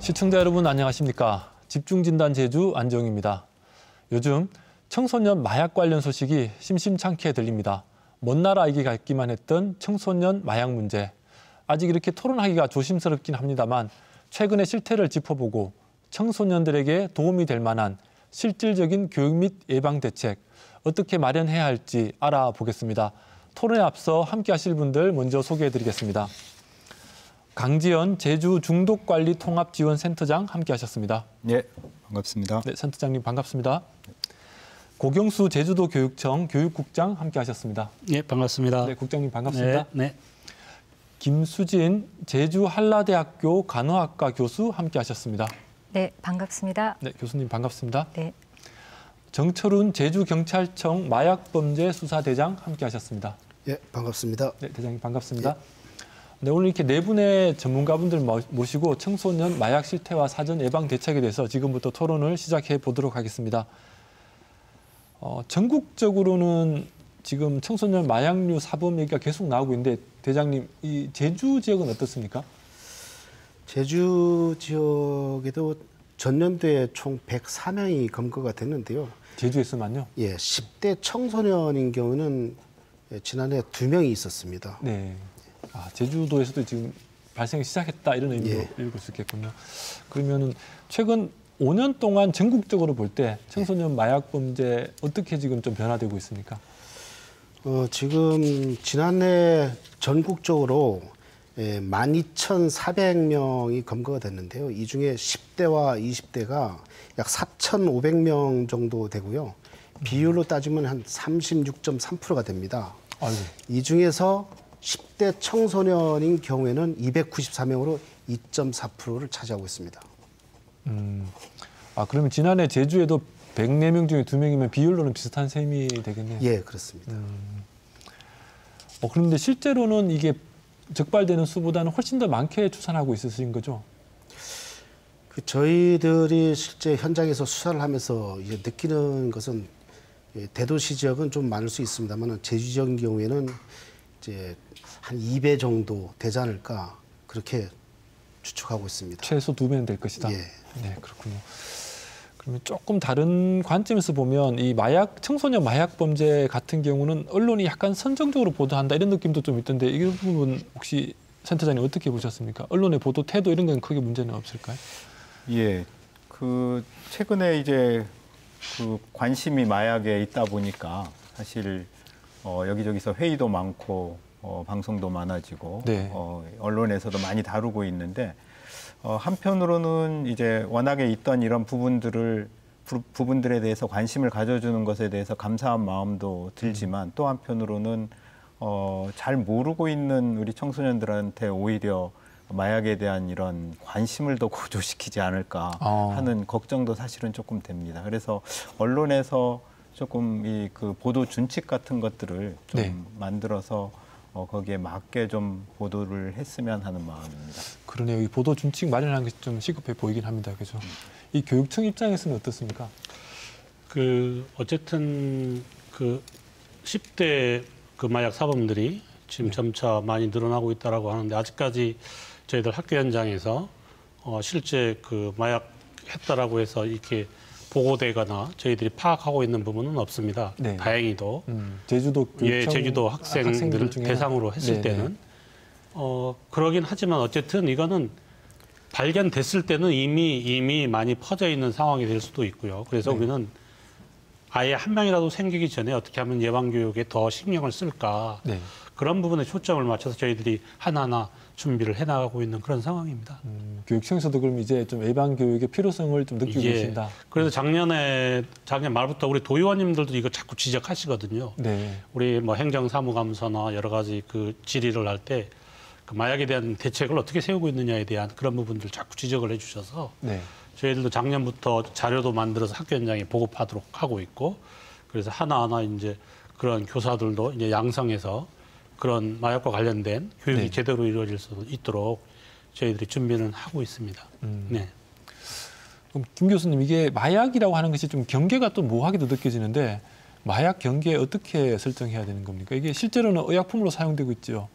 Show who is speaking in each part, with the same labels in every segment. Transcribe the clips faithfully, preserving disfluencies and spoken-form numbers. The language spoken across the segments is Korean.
Speaker 1: 시청자 여러분 안녕하십니까? 집중진단 제주 안정입니다. 요즘 청소년 마약 관련 소식이 심심찮게 들립니다. 먼 나라 얘기 같기만 했던 청소년 마약 문제. 아직 이렇게 토론하기가 조심스럽긴 합니다만 최근의 실태를 짚어보고 청소년들에게 도움이 될 만한 실질적인 교육 및 예방 대책 어떻게 마련해야 할지 알아보겠습니다. 토론에 앞서 함께 하실 분들 먼저 소개해드리겠습니다. 강지연 제주 중독관리통합지원센터장 함께 하셨습니다.
Speaker 2: 네, 반갑습니다.
Speaker 1: 네, 센터장님 반갑습니다. 고경수 제주도 교육청 교육국장 함께 하셨습니다.
Speaker 3: 네, 반갑습니다.
Speaker 1: 네, 국장님 반갑습니다.
Speaker 3: 네, 네.
Speaker 1: 김수진 제주 한라대학교 간호학과 교수 함께 하셨습니다.
Speaker 4: 네, 반갑습니다.
Speaker 1: 네, 교수님 반갑습니다.
Speaker 4: 네.
Speaker 1: 정철훈 제주경찰청 마약범죄수사대장 함께 하셨습니다.
Speaker 5: 예, 반갑습니다.
Speaker 1: 네, 대장님 반갑습니다. 예. 네, 오늘 이렇게 네 분의 전문가분들 모시고 청소년 마약 실태와 사전 예방 대책에 대해서 지금부터 토론을 시작해 보도록 하겠습니다. 어, 전국적으로는 지금 청소년 마약류 사범 얘기가 계속 나오고 있는데 대장님, 이 제주 지역은 어떻습니까?
Speaker 5: 제주 지역에도 전년도에 총 백사 명이 검거가 됐는데요.
Speaker 1: 제주에서만요?
Speaker 5: 예, 십 대 청소년인 경우는 지난해 두 명이 있었습니다.
Speaker 1: 네. 아, 제주도에서도 지금 발생이 시작했다 이런 의미로
Speaker 5: 예.
Speaker 1: 읽을 수 있겠군요. 그러면은 최근 오 년 동안 전국적으로 볼 때 청소년 마약 범죄 어떻게 지금 좀 변화되고 있습니까?
Speaker 5: 어, 지금 지난해 전국적으로 예, 만 이천사백 명이 검거가 됐는데요. 이 중에 십 대와 이십 대가 약 사천오백 명 정도 되고요. 비율로 따지면 한 삼십육 점 삼 퍼센트가 됩니다.
Speaker 1: 아이고.
Speaker 5: 이 중에서 십 대 청소년인 경우에는 이백구십사 명으로 이 점 사 퍼센트를 차지하고 있습니다.
Speaker 1: 음, 아 그러면 지난해 제주에도 백사 명 중에 두 명이면 비율로는 비슷한 셈이 되겠네요.
Speaker 5: 예, 그렇습니다.
Speaker 1: 음. 어, 그런데 실제로는 이게 적발되는 수보다는 훨씬 더 많게 추산하고 있으신 거죠?
Speaker 5: 그 저희들이 실제 현장에서 수사를 하면서 이제 느끼는 것은 대도시 지역은 좀 많을 수 있습니다만 제주 지역의 경우에는 이제 한 이 배 정도 되지 않을까 그렇게 추측하고 있습니다.
Speaker 1: 최소 두 배는 될 것이다.
Speaker 5: 예.
Speaker 1: 네, 그렇군요. 그러면 조금 다른 관점에서 보면 이 마약 청소년 마약 범죄 같은 경우는 언론이 약간 선정적으로 보도한다 이런 느낌도 좀 있던데 이 부분 혹시 센터장님 어떻게 보셨습니까? 언론의 보도 태도 이런 건 크게 문제는 없을까요?
Speaker 2: 예, 그 최근에 이제 그 관심이 마약에 있다 보니까 사실 어, 여기저기서 회의도 많고 어, 방송도 많아지고
Speaker 1: 네.
Speaker 2: 어, 언론에서도 많이 다루고 있는데 어, 한편으로는 이제 워낙에 있던 이런 부분들을 부, 부분들에 대해서 관심을 가져주는 것에 대해서 감사한 마음도 들지만 또 한편으로는 어, 잘 모르고 있는 우리 청소년들한테 오히려 마약에 대한 이런 관심을 더 고조시키지 않을까 하는 어. 걱정도 사실은 조금 됩니다. 그래서 언론에서 조금 이 그 보도 준칙 같은 것들을 좀 네. 만들어서 어, 거기에 맞게 좀 보도를 했으면 하는 마음입니다.
Speaker 1: 그러네요. 이 보도 준칙 마련하는 게 좀 시급해 보이긴 합니다. 그죠? 음. 이 교육청 입장에서는 어떻습니까?
Speaker 3: 그 어쨌든 그 십 대 그 마약 사범들이 지금 네. 점차 많이 늘어나고 있다라고 하는데 아직까지 저희들 학교 현장에서 어, 실제 그 마약 했다라고 해서 이렇게 보고되거나 저희들이 파악하고 있는 부분은 없습니다. 네. 다행히도.
Speaker 1: 음, 제주도 교육청
Speaker 3: 예, 제주도 학생들 대상으로 했을 네네. 때는 어, 그러긴 하지만 어쨌든 이거는 발견됐을 때는 이미 이미 많이 퍼져 있는 상황이 될 수도 있고요. 그래서 네. 우리는 아예 한 명이라도 생기기 전에 어떻게 하면 예방 교육에 더 신경을 쓸까 네. 그런 부분에 초점을 맞춰서 저희들이 하나하나 준비를 해나가고 있는 그런 상황입니다.
Speaker 1: 음, 교육청에서도 그럼 이제 좀 예방 교육의 필요성을 좀 느끼고 예. 계신다.
Speaker 3: 그래서 작년에 작년 말부터 우리 도의원님들도 이거 자꾸 지적하시거든요. 네. 우리 뭐 행정사무감서나 여러 가지 그 질의를 할 때 그 마약에 대한 대책을 어떻게 세우고 있느냐에 대한 그런 부분들 자꾸 지적을 해주셔서 네. 저희들도 작년부터 자료도 만들어서 학교 현장에 보급하도록 하고 있고 그래서 하나하나 이제 그런 교사들도 이제 양성해서 그런 마약과 관련된 교육이 네. 제대로 이루어질 수 있도록 저희들이 준비는 하고 있습니다. 음. 네.
Speaker 1: 그럼 김 교수님 이게 마약이라고 하는 것이 좀 경계가 또 모호하게도 느껴지는데 마약 경계 어떻게 설정해야 되는 겁니까? 이게 실제로는 의약품으로 사용되고 있죠.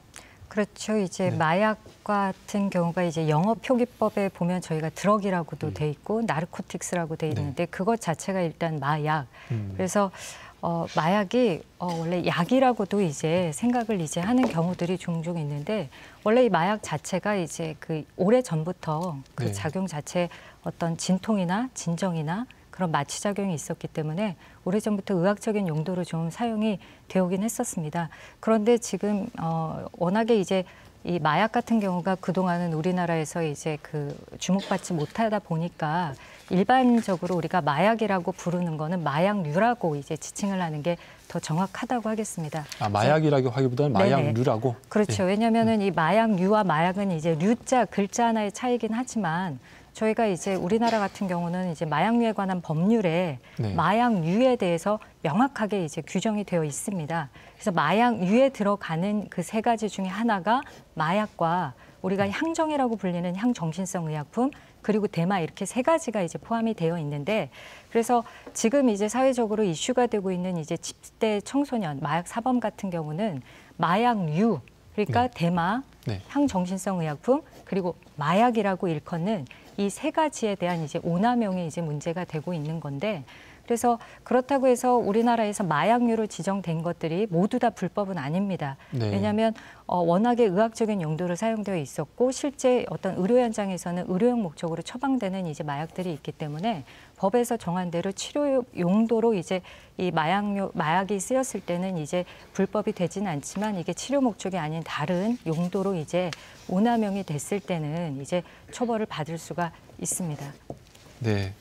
Speaker 4: 그렇죠. 이제
Speaker 1: 네.
Speaker 4: 마약 같은 경우가 이제 영어 표기법에 보면 저희가 드럭이라고도
Speaker 1: 음.
Speaker 4: 돼 있고 나르코틱스라고 돼 있는데
Speaker 1: 네.
Speaker 4: 그것 자체가 일단 마약.
Speaker 1: 음.
Speaker 4: 그래서 어, 마약이 어, 원래 약이라고도 이제 생각을 이제 하는 경우들이 종종 있는데 원래 이 마약 자체가 이제 그 오래 전부터 그
Speaker 1: 네.
Speaker 4: 작용 자체 어떤 진통이나 진정이나 그런 마취작용이 있었기 때문에 오래전부터 의학적인 용도로 좀 사용이 되오긴 했었습니다. 그런데 지금 어, 워낙에 이제 이 마약 같은 경우가 그동안은 우리나라에서 이제 그 주목받지 못하다 보니까 일반적으로 우리가 마약이라고 부르는 거는 마약류라고 이제 지칭을 하는 게 더 정확하다고 하겠습니다.
Speaker 1: 아, 마약이라고 하기보다는
Speaker 4: 네네.
Speaker 1: 마약류라고?
Speaker 4: 그렇죠.
Speaker 1: 예.
Speaker 4: 왜냐하면은 이 마약류와 마약은 이제 류자 글자 하나의 차이긴 하지만 저희가 이제 우리나라 같은 경우는 이제 마약류에 관한 법률에
Speaker 1: 네.
Speaker 4: 마약류에 대해서 명확하게 이제 규정이 되어 있습니다. 그래서 마약류에 들어가는 그 세 가지 중에 하나가 마약과 우리가 향정이라고 불리는 향정신성 의약품 그리고 대마 이렇게 세 가지가 이제 포함이 되어 있는데 그래서 지금 이제 사회적으로 이슈가 되고 있는 이제 십 대 청소년 마약 사범 같은 경우는 마약류 그러니까
Speaker 1: 네.
Speaker 4: 대마,
Speaker 1: 네.
Speaker 4: 향정신성 의약품 그리고 마약이라고 일컫는 이 세 가지에 대한 이제 오남용이 이제 문제가 되고 있는 건데 그래서 그렇다고 해서 우리나라에서 마약류로 지정된 것들이 모두 다 불법은 아닙니다.
Speaker 1: 네.
Speaker 4: 왜냐하면 어, 워낙에 의학적인 용도로 사용되어 있었고 실제 어떤 의료 현장에서는 의료용 목적으로 처방되는 이제 마약들이 있기 때문에 법에서 정한 대로 치료 용도로 이제 이 마약류 마약이 쓰였을 때는 이제 불법이 되지는 않지만 이게 치료 목적이 아닌 다른 용도로 이제 오남용이 됐을 때는 이제 처벌을 받을 수가 있습니다.
Speaker 1: 네.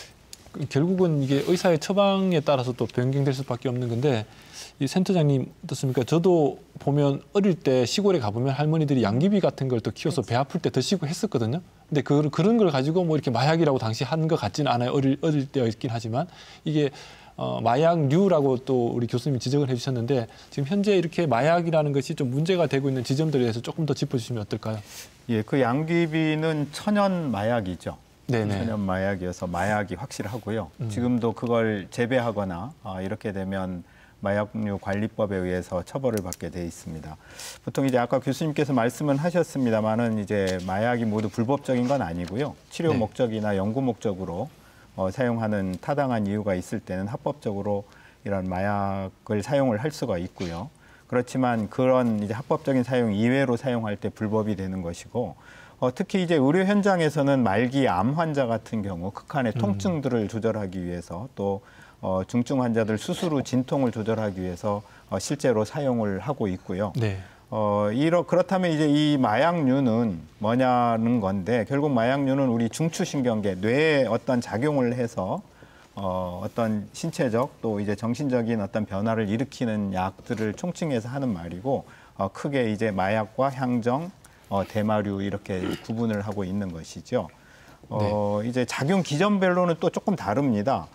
Speaker 1: 결국은 이게 의사의 처방에 따라서 또 변경될 수밖에 없는 건데 이 센터장님 어떻습니까? 저도 보면 어릴 때 시골에 가보면 할머니들이 양귀비 같은 걸 또 키워서 배 아플 때 드시고 했었거든요. 근데 그, 그런 걸 가지고 뭐 이렇게 마약이라고 당시 한 것 같지는 않아요. 어릴, 어릴 때였긴 하지만 이게 어, 마약류라고 또 우리 교수님이 지적을 해주셨는데 지금 현재 이렇게 마약이라는 것이 좀 문제가 되고 있는 지점들에 대해서 조금 더 짚어주시면 어떨까요?
Speaker 2: 예, 그 양귀비는 천연 마약이죠.
Speaker 1: 네네.
Speaker 2: 천연 마약이어서 마약이 확실하고요.
Speaker 1: 음.
Speaker 2: 지금도 그걸 재배하거나 어, 이렇게 되면 마약류 관리법에 의해서 처벌을 받게 돼 있습니다. 보통 이제 아까 교수님께서 말씀은 하셨습니다만은 이제 마약이 모두 불법적인 건 아니고요. 치료
Speaker 1: 네.
Speaker 2: 목적이나 연구 목적으로 어, 사용하는 타당한 이유가 있을 때는 합법적으로 이런 마약을 사용을 할 수가 있고요. 그렇지만 그런 이제 합법적인 사용 이외로 사용할 때 불법이 되는 것이고 어, 특히 이제 의료 현장에서는 말기 암 환자 같은 경우 극한의 통증들을 조절하기 위해서 또 어, 중증 환자들 수술 후 진통을 조절하기 위해서 어, 실제로 사용을 하고 있고요.
Speaker 1: 네.
Speaker 2: 어, 이러, 그렇다면 이제 이 마약류는 뭐냐는 건데 결국 마약류는 우리 중추신경계, 뇌에 어떤 작용을 해서 어, 어떤 신체적 또 이제 정신적인 어떤 변화를 일으키는 약들을 총칭해서 하는 말이고 어, 크게 이제 마약과 향정, 어, 대마류 이렇게 구분을 하고 있는 것이죠. 어, 네. 이제 작용 기전별로는 또 조금 다릅니다.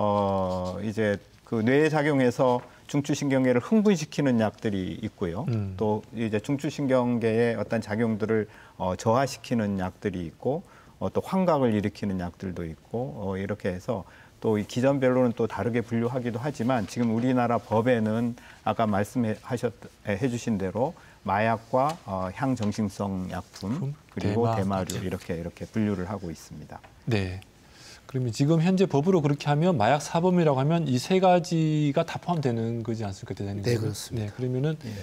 Speaker 2: 어, 이제 그 뇌에 작용해서 중추신경계를 흥분시키는 약들이 있고요. 음. 또 이제 중추신경계의 어떤 작용들을 어, 저하시키는 약들이 있고 어, 또 환각을 일으키는 약들도 있고 어, 이렇게 해서 또 이 기전별로는 또 다르게 분류하기도 하지만 지금 우리나라 법에는 아까 말씀해 하셨, 해주신 대로 마약과 어, 향정신성 약품 그리고 대마, 대마류 이렇게 이렇게 분류를 하고 있습니다.
Speaker 1: 네. 그러면 지금 현재 법으로 그렇게 하면 마약 사범이라고 하면 이 세 가지가 다 포함되는 거지 않습니까, 대장님?
Speaker 5: 네, 그렇습니다.
Speaker 1: 네, 그러면은
Speaker 2: 네.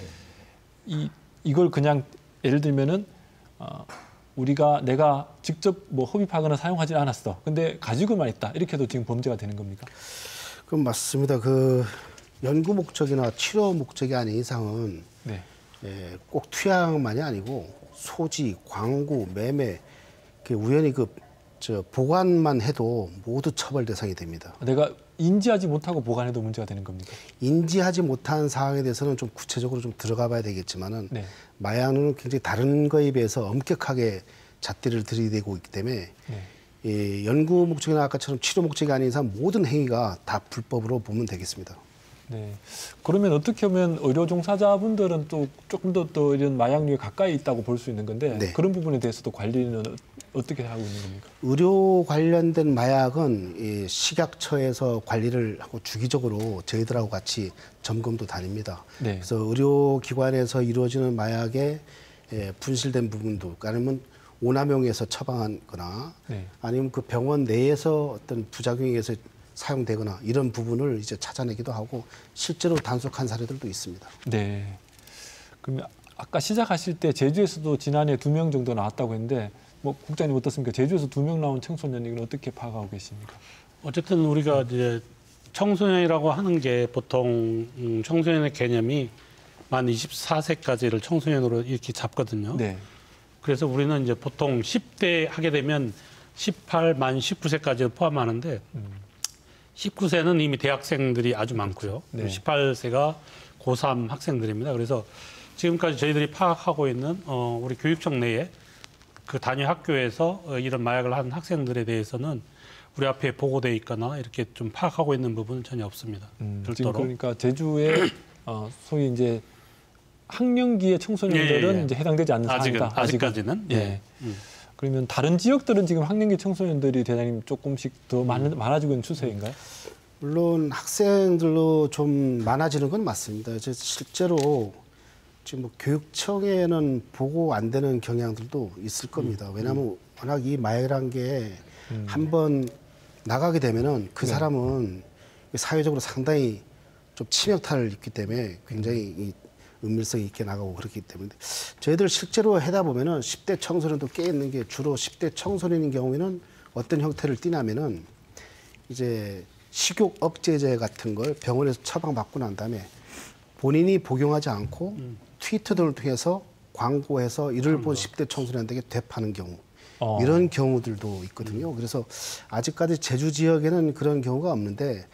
Speaker 1: 이 이걸 그냥 예를 들면은 어, 우리가 내가 직접 뭐 흡입하거나 사용하지 않았어. 근데 가지고만 있다. 이렇게 해도 지금 범죄가 되는 겁니까?
Speaker 5: 그럼 맞습니다. 그 연구 목적이나 치료 목적이 아닌 이상은
Speaker 1: 네.
Speaker 5: 예, 꼭 투약만이 아니고 소지, 광고, 매매, 그 우연히 그 저 보관만 해도 모두 처벌 대상이 됩니다.
Speaker 1: 내가 인지하지 못하고 보관해도 문제가 되는 겁니까?
Speaker 5: 인지하지 못한 사항에 대해서는 좀 구체적으로 좀 들어가 봐야 되겠지만은
Speaker 1: 네.
Speaker 5: 마약은 굉장히 다른 거에 비해서 엄격하게 잣대를 들이대고 있기 때문에
Speaker 1: 네.
Speaker 5: 이 연구 목적이나 아까처럼 치료 목적이 아닌 이상 모든 행위가 다 불법으로 보면 되겠습니다.
Speaker 1: 네. 그러면 어떻게 보면 의료 종사자분들은 또 조금 더 또 이런 마약류에 가까이 있다고 볼 수 있는 건데
Speaker 5: 네.
Speaker 1: 그런 부분에 대해서도 관리는 어떻게 하고 있는 겁니까?
Speaker 5: 의료 관련된 마약은 이 식약처에서 관리를 하고 주기적으로 저희들하고 같이 점검도 다닙니다.
Speaker 1: 네.
Speaker 5: 그래서 의료기관에서 이루어지는 마약의 예, 분실된 부분도 아니면 오남용해서 처방하거나
Speaker 1: 네.
Speaker 5: 아니면 그 병원 내에서 어떤 부작용에 의해서 사용되거나 이런 부분을 이제 찾아내기도 하고 실제로 단속한 사례들도 있습니다.
Speaker 1: 네. 그러면 아까 시작하실 때 제주에서도 지난해 두 명 정도 나왔다고 했는데 뭐 국장님 어떻습니까? 제주에서 두 명 나온 청소년 이건 어떻게 파악하고 계십니까?
Speaker 3: 어쨌든 우리가 이제 청소년이라고 하는 게 보통 음, 청소년의 개념이 만 이십사 세까지를 청소년으로 이렇게 잡거든요.
Speaker 1: 네.
Speaker 3: 그래서 우리는 이제 보통 십 대 하게 되면 십팔, 만 십구 세까지 포함하는데
Speaker 1: 음.
Speaker 3: 십구 세는 이미 대학생들이 아주 많고요.
Speaker 1: 네.
Speaker 3: 십팔 세가 고삼 학생들입니다. 그래서 지금까지 저희들이 파악하고 있는 어, 우리 교육청 내에 그 단위 학교에서 어, 이런 마약을 한 학생들에 대해서는 우리 앞에 보고돼 있거나 이렇게 좀 파악하고 있는 부분은 전혀 없습니다.
Speaker 1: 음,
Speaker 3: 별도로.
Speaker 1: 지금 그러니까 제주에 어, 소위 이제 학령기의 청소년들은
Speaker 3: 예, 예.
Speaker 1: 이제 해당되지 않는
Speaker 3: 아직은,
Speaker 1: 상황이다.
Speaker 3: 아직까지는.
Speaker 1: 예.
Speaker 3: 예. 음.
Speaker 1: 그러면 다른 지역들은 지금 학령기 청소년들이 대장님 조금씩 더 많, 많아지고 있는 추세인가요?
Speaker 5: 물론 학생들로 좀 많아지는 건 맞습니다. 이제 실제로 지금 뭐 교육청에는 보고 안 되는 경향들도 있을 겁니다. 왜냐하면 워낙 이 마약이라는 게 한번 나가게 되면은 그
Speaker 1: 네.
Speaker 5: 사람은 사회적으로 상당히 좀 치명타를 입기 때문에 굉장히 이 은밀성 있게 나가고 그렇기 때문에 저희들 실제로 해다 보면은 십 대 청소년도 꽤 있는 게 주로 십 대 청소년인 경우에는 어떤 형태를 띠냐면은 이제 식욕 억제제 같은 걸 병원에서 처방받고 난 다음에 본인이 복용하지 않고 음. 트위터들을 통해서 광고해서 이를 본 십 대 청소년들에게 되파는 경우
Speaker 1: 어.
Speaker 5: 이런 경우들도 있거든요. 음. 그래서 아직까지 제주 지역에는 그런 경우가 없는데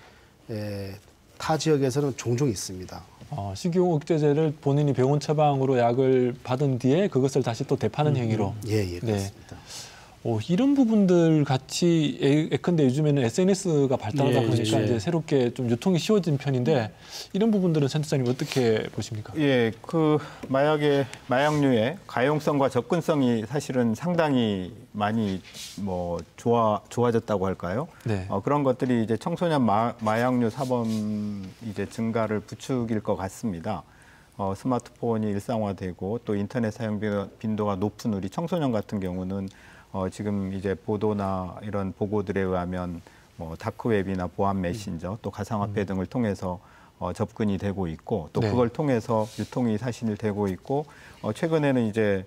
Speaker 5: 에, 타 지역에서는 종종 있습니다.
Speaker 1: 어, 식용 억제제를 본인이 병원 처방으로 약을 받은 뒤에 그것을 다시 또 대파는
Speaker 5: 음,
Speaker 1: 행위로.
Speaker 5: 예, 예, 그렇습니다.
Speaker 1: 네. 오, 이런 부분들 같이 예, 예컨대 요즘에는 에스엔에스가 발달하다
Speaker 3: 예,
Speaker 1: 보니까
Speaker 3: 예.
Speaker 1: 이제 새롭게 좀 유통이 쉬워진 편인데 이런 부분들은 센터장님 어떻게 보십니까?
Speaker 2: 예, 그 마약의 마약류의 가용성과 접근성이 사실은 상당히 많이 뭐 좋아 좋아졌다고 할까요?
Speaker 1: 네.
Speaker 2: 어, 그런 것들이 이제 청소년 마, 마약류 사범 이제 증가를 부추길 것 같습니다. 어, 스마트폰이 일상화되고 또 인터넷 사용 빈도가 높은 우리 청소년 같은 경우는 어, 지금 이제 보도나 이런 보고들에 의하면 뭐 다크웹이나 보안 메신저 또 가상화폐 음. 등을 통해서 어, 접근이 되고 있고 또
Speaker 1: 네.
Speaker 2: 그걸 통해서 유통이 사실 되고 있고 어, 최근에는 이제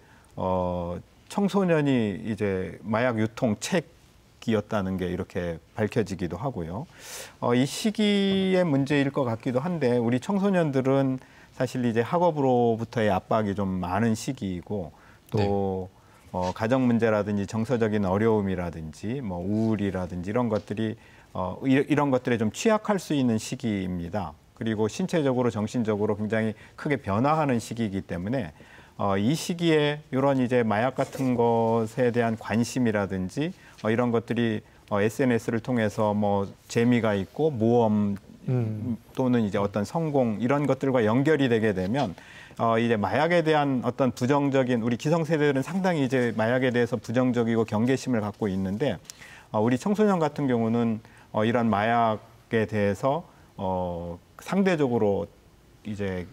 Speaker 2: 어, 청소년이 이제 마약 유통 책이었다는 게 이렇게 밝혀지기도 하고요. 어, 이 시기의 문제일 것 같기도 한데 우리 청소년들은 사실 이제 학업으로부터의 압박이 좀 많은 시기이고 또 네. 어, 가정 문제라든지 정서적인 어려움이라든지 뭐 우울이라든지 이런 것들이 어, 이런 것들에 좀 취약할 수 있는 시기입니다. 그리고 신체적으로 정신적으로 굉장히 크게 변화하는 시기이기 때문에 어, 이 시기에 이런 이제 마약 같은 것에 대한 관심이라든지 어, 이런 것들이 어, 에스엔에스를 통해서 뭐 재미가 있고 모험 음. 또는 이제 어떤 성공 이런 것들과 연결이 되게 되면 어, 이제 마약에 대한 어떤 부정적인 우리 기성세대들은 상당히 이제 마약에 대해서 부정적이고 경계심을 갖고 있는데 어, 우리 청소년 같은 경우는 어, 이런 마약에 대해서 어, 상대적으로 이제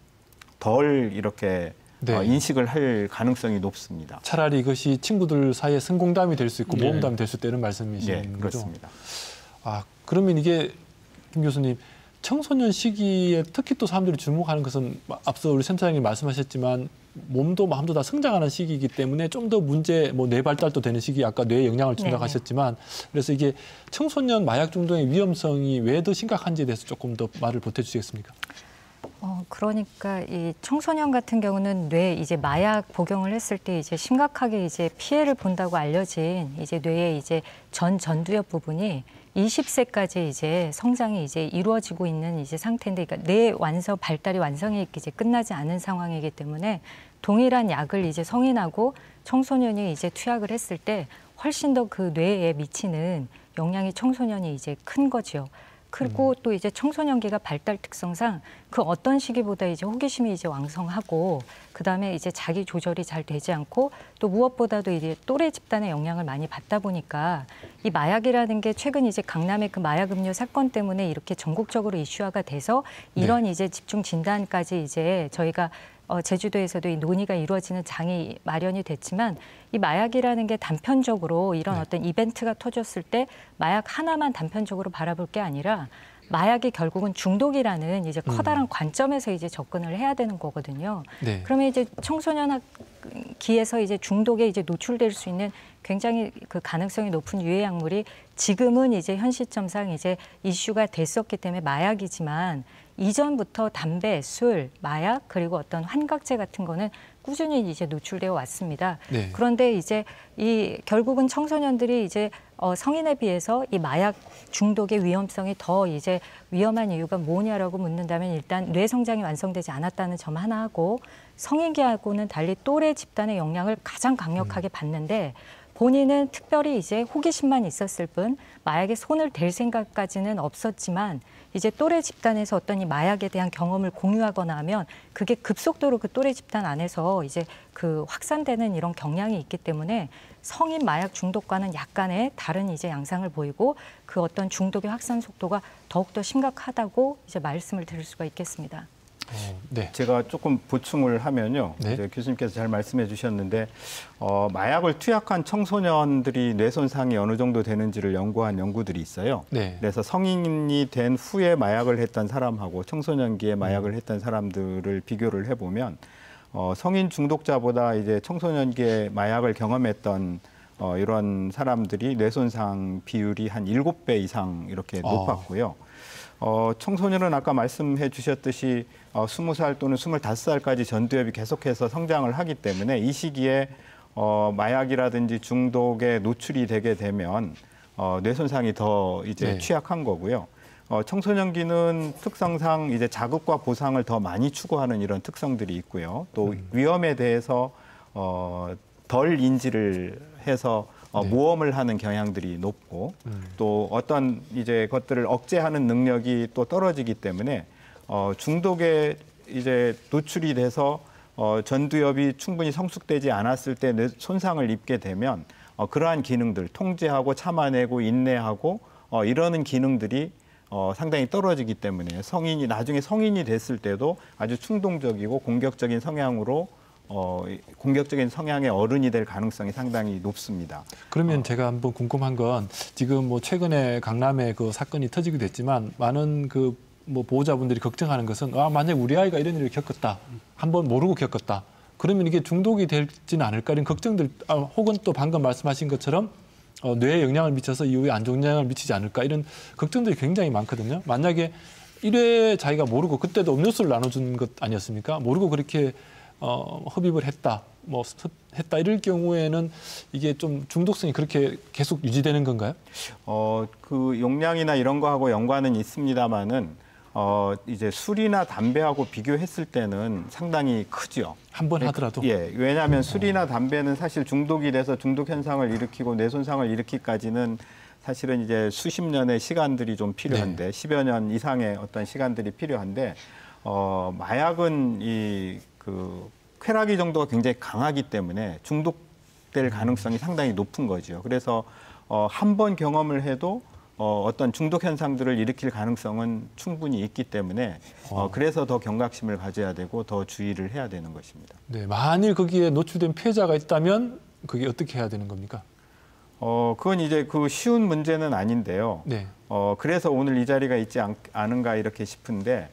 Speaker 2: 덜 이렇게 네. 어, 인식을 할 가능성이 높습니다.
Speaker 1: 차라리 이것이 친구들 사이에 성공담이 될 수 있고
Speaker 3: 네.
Speaker 1: 모험담이 될 수 있다 이런 말씀이신
Speaker 2: 네,
Speaker 1: 거죠?
Speaker 2: 그렇습니다.
Speaker 1: 아, 그러면 이게 김 교수님 청소년 시기에 특히 또 사람들이 주목하는 것은 앞서 우리 센터장님 말씀하셨지만 몸도 마음도 다 성장하는 시기이기 때문에 좀 더 문제, 뭐 뇌 발달도 되는 시기, 아까 뇌에 영향을 준다고 하셨지만 그래서 이게 청소년 마약 중독의 위험성이 왜 더 심각한지에 대해서 조금 더 말을 보태주시겠습니까?
Speaker 4: 어, 그러니까 이 청소년 같은 경우는 뇌 이제 마약 복용을 했을 때 이제 심각하게 이제 피해를 본다고 알려진 이제 뇌의 이제 전 전두엽 부분이 이십 세까지 이제 성장이 이제 이루어지고 있는 이제 상태인데, 그러니까 뇌 완성 발달이 완성이 이제 끝나지 않은 상황이기 때문에 동일한 약을 이제 성인하고 청소년이 이제 투약을 했을 때 훨씬 더 그 뇌에 미치는 영향이 청소년이 이제 큰 거죠. 그리고 음. 또 이제 청소년기가 발달 특성상 그 어떤 시기보다 이제 호기심이 이제 왕성하고 그다음에 이제 자기 조절이 잘 되지 않고 또 무엇보다도 이제 또래 집단의 영향을 많이 받다 보니까 이 마약이라는 게 최근 이제 강남의 그 마약 음료 사건 때문에 이렇게 전국적으로 이슈화가 돼서 이런 네. 이제 집중 진단까지 이제 저희가 어, 제주도에서도 이 논의가 이루어지는 장이 마련이 됐지만 이 마약이라는 게 단편적으로 이런
Speaker 1: 네.
Speaker 4: 어떤 이벤트가 터졌을 때 마약 하나만 단편적으로 바라볼 게 아니라 마약이 결국은 중독이라는 이제 커다란 음. 관점에서 이제 접근을 해야 되는 거거든요. 네. 그러면 이제 청소년 기에서 이제 중독에 이제 노출될 수 있는 굉장히 그 가능성이 높은 유해 약물이 지금은 이제 현 시점상 이제 이슈가 됐었기 때문에 마약이지만 이전부터 담배, 술, 마약 그리고 어떤 환각제 같은 거는 꾸준히 이제 노출되어 왔습니다. 네. 그런데 이제 이 결국은 청소년들이 이제 어, 성인에 비해서 이 마약 중독의 위험성이 더 이제 위험한 이유가 뭐냐라고 묻는다면 일단 뇌 성장이 완성되지 않았다는 점 하나 하고 성인기하고는 달리 또래 집단의 영향을 가장 강력하게 받는데 본인은 특별히 이제 호기심만 있었을 뿐 마약에 손을 댈 생각까지는 없었지만 이제 또래 집단에서 어떤 이 마약에 대한 경험을 공유하거나 하면 그게 급속도로 그 또래 집단 안에서 이제 그 확산되는 이런 경향이 있기 때문에 성인 마약 중독과는 약간의 다른 이제 양상을 보이고 그 어떤 중독의 확산 속도가 더욱더 심각하다고 이제 말씀을 드릴 수가 있겠습니다.
Speaker 2: 어, 네. 제가 조금 보충을 하면요. 네. 이제 교수님께서 잘 말씀해 주셨는데 어, 마약을 투약한 청소년들이 뇌 손상이 어느 정도 되는지를 연구한 연구들이 있어요. 네. 그래서 성인이 된 후에 마약을 했던 사람하고 청소년기에 마약을 했던 사람들을 비교를 해보면 어, 성인 중독자보다 이제 청소년기에 마약을 경험했던 어, 이런 사람들이 뇌 손상 비율이 한 일곱 배 이상 이렇게 높았고요. 어, 청소년은 아까 말씀해 주셨듯이 어, 스무 살 또는 스물다섯 살까지 전두엽이 계속해서 성장을 하기 때문에 이 시기에 어, 마약이라든지 중독에 노출이 되게 되면 어, 뇌 손상이 더 이제 네. 취약한 거고요. 어, 청소년기는 특성상 이제 자극과 보상을 더 많이 추구하는 이런 특성들이 있고요. 또 음. 위험에 대해서 어, 덜 인지를 해서 어, 네. 모험을 하는 경향들이 높고 음. 또 어떤 이제 것들을 억제하는 능력이 또 떨어지기 때문에 어, 중독에 이제 노출이 돼서 어, 전두엽이 충분히 성숙되지 않았을 때 손상을 입게 되면 어, 그러한 기능들 통제하고 참아내고 인내하고 어, 이러는 기능들이 어, 상당히 떨어지기 때문에 성인이 나중에 성인이 됐을 때도 아주 충동적이고 공격적인 성향으로 어, 공격적인 성향의 어른이 될 가능성이 상당히 높습니다.
Speaker 1: 그러면
Speaker 2: 어.
Speaker 1: 제가 한번 궁금한 건 지금 뭐 최근에 강남에 그 사건이 터지게 됐지만 많은 그 뭐 보호자분들이 걱정하는 것은 아, 만약 우리 아이가 이런 일을 겪었다. 한번 모르고 겪었다. 그러면 이게 중독이 되지는 않을까 이런 걱정들 아, 혹은 또 방금 말씀하신 것처럼 어, 뇌에 영향을 미쳐서 이후에 안 좋은 영향을 미치지 않을까 이런 걱정들이 굉장히 많거든요. 만약에 일회 자기가 모르고 그때도 음료수를 나눠준 것 아니었습니까? 모르고 그렇게 어, 흡입을 했다, 뭐 했다 이럴 경우에는 이게 좀 중독성이 그렇게 계속 유지되는 건가요?
Speaker 2: 어, 그 용량이나 이런 거하고 연관은 있습니다만은 어, 이제 술이나 담배하고 비교했을 때는 상당히 크죠.
Speaker 1: 한 번 하더라도?
Speaker 2: 예, 왜냐하면 술이나 담배는 사실 중독이 돼서 중독 현상을 일으키고 뇌 손상을 일으키기까지는 사실은 이제 수십 년의 시간들이 좀 필요한데 네. 십여 년 이상의 어떤 시간들이 필요한데 어, 마약은 이 그 쾌락이 정도가 굉장히 강하기 때문에 중독될 가능성이 상당히 높은 거죠. 그래서 어, 한 번 경험을 해도 어, 어떤 중독 현상들을 일으킬 가능성은 충분히 있기 때문에 어, 그래서 더 경각심을 가져야 되고 더 주의를 해야 되는 것입니다.
Speaker 1: 네, 만일 거기에 노출된 피해자가 있다면 그게 어떻게 해야 되는 겁니까?
Speaker 2: 어, 그건 이제 그 쉬운 문제는 아닌데요. 네. 어, 그래서 오늘 이 자리가 있지 않, 않은가 이렇게 싶은데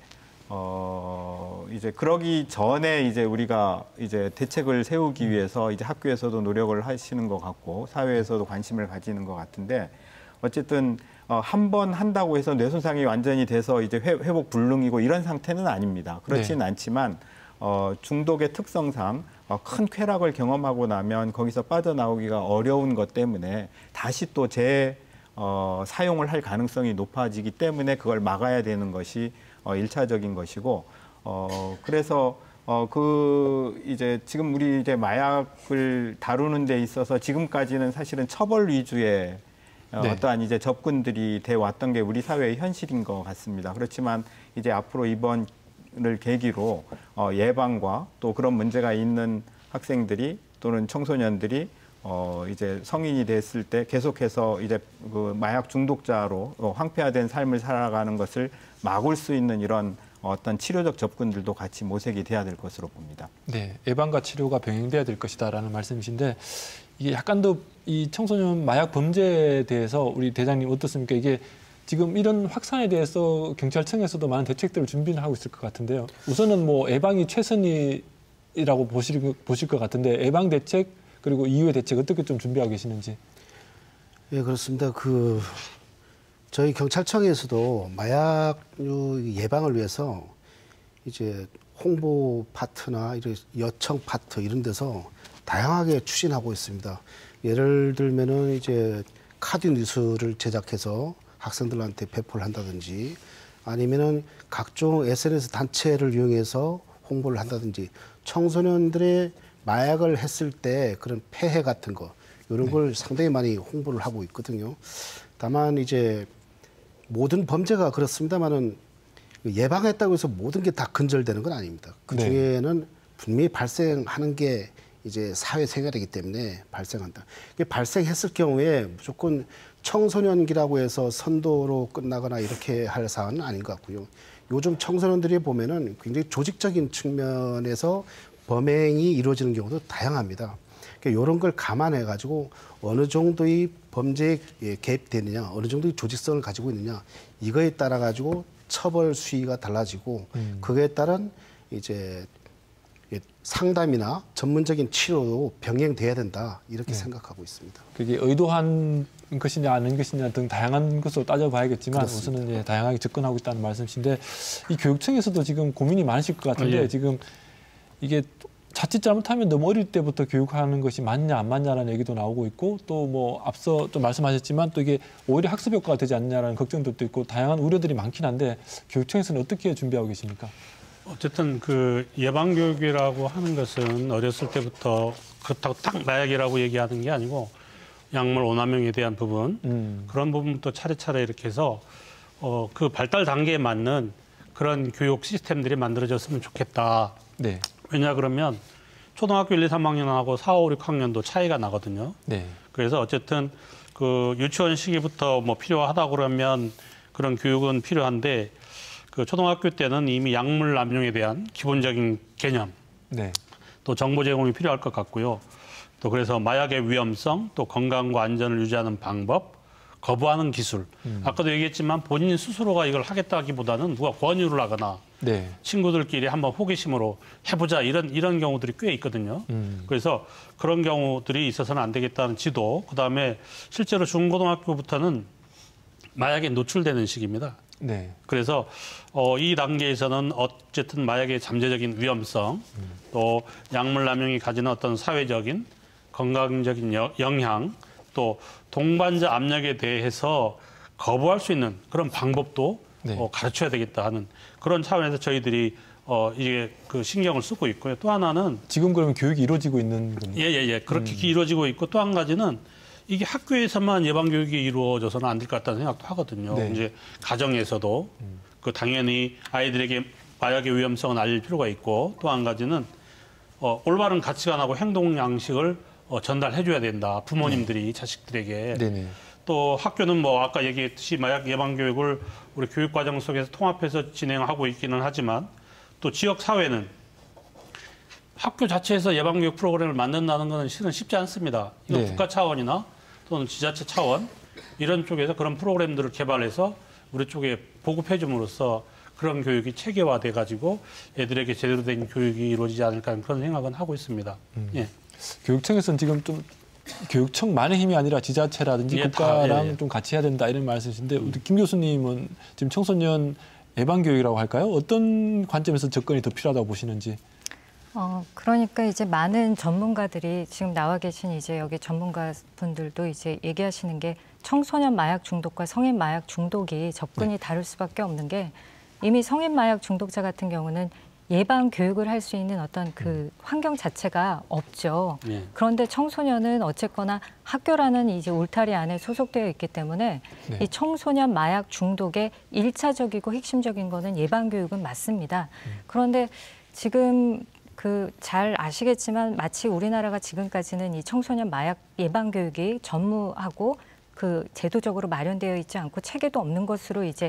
Speaker 2: 어, 이제 그러기 전에 이제 우리가 이제 대책을 세우기 위해서 이제 학교에서도 노력을 하시는 것 같고 사회에서도 관심을 가지는 것 같은데 어쨌든 어, 한 번 한다고 해서 뇌 손상이 완전히 돼서 이제 회, 회복 불능이고 이런 상태는 아닙니다. 그렇지는 네. 않지만 어, 중독의 특성상 어, 큰 쾌락을 경험하고 나면 거기서 빠져나오기가 어려운 것 때문에 다시 또 재 어, 사용을 할 가능성이 높아지기 때문에 그걸 막아야 되는 것이 어, 일차적인 것이고 어, 그래서 어, 그 이제 지금 우리 이제 마약을 다루는 데 있어서 지금까지는 사실은 처벌 위주의 어, 네. 어떠한 이제 접근들이 돼 왔던 게 우리 사회의 현실인 것 같습니다. 그렇지만 이제 앞으로 이번을 계기로 어, 예방과 또 그런 문제가 있는 학생들이 또는 청소년들이 어, 이제 성인이 됐을 때 계속해서 이제 그 마약 중독자로 어, 황폐화된 삶을 살아가는 것을 막을 수 있는 이런 어떤 치료적 접근들도 같이 모색이 돼야 될 것으로 봅니다.
Speaker 1: 네, 예방과 치료가 병행돼야 될 것이다라는 말씀이신데 이게 약간 더 이 청소년 마약 범죄에 대해서 우리 대장님 어떻습니까? 이게 지금 이런 확산에 대해서 경찰청에서도 많은 대책들을 준비를 하고 있을 것 같은데요. 우선은 뭐 예방이 최선이라고 보실, 보실 것 같은데 예방 대책 그리고 이후의 대책 어떻게 좀 준비하고 계시는지.
Speaker 5: 예, 그렇습니다. 그 저희 경찰청에서도 마약 예방을 위해서 이제 홍보 파트나 이런 여청 파트 이런 데서 다양하게 추진하고 있습니다. 예를 들면은 이제 카드 뉴스를 제작해서 학생들한테 배포를 한다든지 아니면은 각종 에스엔에스 단체를 이용해서 홍보를 한다든지 청소년들의 마약을 했을 때 그런 폐해 같은 거 이런 걸 네. 상당히 많이 홍보를 하고 있거든요. 다만 이제 모든 범죄가 그렇습니다만은 예방했다고 해서 모든 게 다 근절되는 건 아닙니다. 그 중에는 네. 분명히 발생하는 게 이제 사회생활이기 때문에 발생한다. 이게 발생했을 경우에 무조건 청소년기라고 해서 선도로 끝나거나 이렇게 할 사안은 아닌 것 같고요. 요즘 청소년들이 보면은 굉장히 조직적인 측면에서 범행이 이루어지는 경우도 다양합니다. 그러니까 이런 걸 감안해 가지고 어느 정도의 범죄에 개입되느냐, 어느 정도의 조직성을 가지고 있느냐 이거에 따라 가지고 처벌 수위가 달라지고 음. 그거에 따른 이제 상담이나 전문적인 치료도 병행돼야 된다 이렇게 네. 생각하고 있습니다.
Speaker 1: 그게 의도한 것이냐 아닌 것이냐 등 다양한 것으로 따져봐야겠지만 그렇습니다. 우선은 이제 다양하게 접근하고 있다는 말씀이신데 이 교육청에서도 지금 고민이 많으실 것 같은데 아, 예. 지금 이게 자칫 잘못하면 너무 어릴 때부터 교육하는 것이 맞냐 안 맞냐라는 얘기도 나오고 있고 또 뭐 앞서 좀 말씀하셨지만 또 이게 오히려 학습 효과가 되지 않느냐라는 걱정들도 있고 다양한 우려들이 많긴 한데 교육청에서는 어떻게 준비하고 계십니까?
Speaker 3: 어쨌든 그 예방 교육이라고 하는 것은 어렸을 때부터 그렇다고 딱 마약이라고 얘기하는 게 아니고 약물 오남용에 대한 부분 음. 그런 부분부터 차례차례 이렇게 해서 어, 그 발달 단계에 맞는 그런 교육 시스템들이 만들어졌으면 좋겠다.
Speaker 1: 네.
Speaker 3: 왜냐 그러면 초등학교 일, 이, 삼 학년하고 사, 오, 육 학년도 차이가 나거든요.
Speaker 1: 네.
Speaker 3: 그래서 어쨌든 그 유치원 시기부터 뭐 필요하다 그러면 그런 교육은 필요한데 그 초등학교 때는 이미 약물 남용에 대한 기본적인 개념, 네. 또 정보 제공이 필요할 것 같고요. 또 그래서 마약의 위험성, 또 건강과 안전을 유지하는 방법, 거부하는 기술. 음. 아까도 얘기했지만 본인 스스로가 이걸 하겠다기보다는 누가 권유를 하거나 네. 친구들끼리 한번 호기심으로 해보자 이런 이런 경우들이 꽤 있거든요. 음. 그래서 그런 경우들이 있어서는 안 되겠다는 지도. 그다음에 실제로 중고등학교부터는 마약에 노출되는 시기입니다.
Speaker 1: 네.
Speaker 3: 그래서 어, 이 단계에서는 어쨌든 마약의 잠재적인 위험성, 음. 또 약물 남용이 가지는 어떤 사회적인 건강적인 여, 영향, 또 동반자 압력에 대해서 거부할 수 있는 그런 방법도 네. 어, 가르쳐야 되겠다 하는 그런 차원에서 저희들이 어, 이게 그 신경을 쓰고 있고요. 또 하나는
Speaker 1: 지금 그러면 교육이 이루어지고 있는 겁니까?
Speaker 3: 예예예 예, 예. 그렇게
Speaker 1: 음.
Speaker 3: 이루어지고 있고 또 한 가지는 이게 학교에서만 예방 교육이 이루어져서는 안 될 것 같다는 생각도 하거든요.
Speaker 1: 네.
Speaker 3: 이제 가정에서도 음. 그 당연히 아이들에게 마약의 위험성은 알릴 필요가 있고 또 한 가지는 어, 올바른 가치관하고 행동 양식을 어, 전달해줘야 된다. 부모님들이 네. 자식들에게. 네네. 또 학교는 뭐 아까 얘기했듯이 마약 예방 교육을 우리 교육 과정 속에서 통합해서 진행하고 있기는 하지만 또 지역 사회는 학교 자체에서 예방 교육 프로그램을 만든다는 것은 실은 쉽지 않습니다. 이건 네. 국가 차원이나 또는 지자체 차원 이런 쪽에서 그런 프로그램들을 개발해서 우리 쪽에 보급해 줌으로써 그런 교육이 체계화돼 가지고 애들에게 제대로 된 교육이 이루어지지 않을까 하는 그런 생각은 하고 있습니다. 음. 예.
Speaker 1: 교육청에서는 지금 좀 교육청만의 힘이 아니라 지자체라든지 예, 국가랑 다, 예, 예. 좀 같이 해야 된다 이런 말씀이신데 우리 김 교수님은 지금 청소년 예방 교육이라고 할까요? 어떤 관점에서 접근이 더 필요하다고 보시는지?
Speaker 4: 어, 그러니까 이제 많은 전문가들이 지금 나와 계신 이제 여기 전문가분들도 이제 얘기하시는 게 청소년 마약 중독과 성인 마약 중독이 접근이 네. 다를 수밖에 없는 게 이미 성인 마약 중독자 같은 경우는 예방 교육을 할 수 있는 어떤 그 환경 자체가 없죠. 네. 그런데 청소년은 어쨌거나 학교라는 이제 울타리 안에 소속되어 있기 때문에 네. 이 청소년 마약 중독의 일차적이고 핵심적인 거는 예방 교육은 맞습니다. 음. 그런데 지금 그 잘 아시겠지만 마치 우리나라가 지금까지는 이 청소년 마약 예방 교육이 전무하고 그 제도적으로 마련되어 있지 않고 체계도 없는 것으로 이제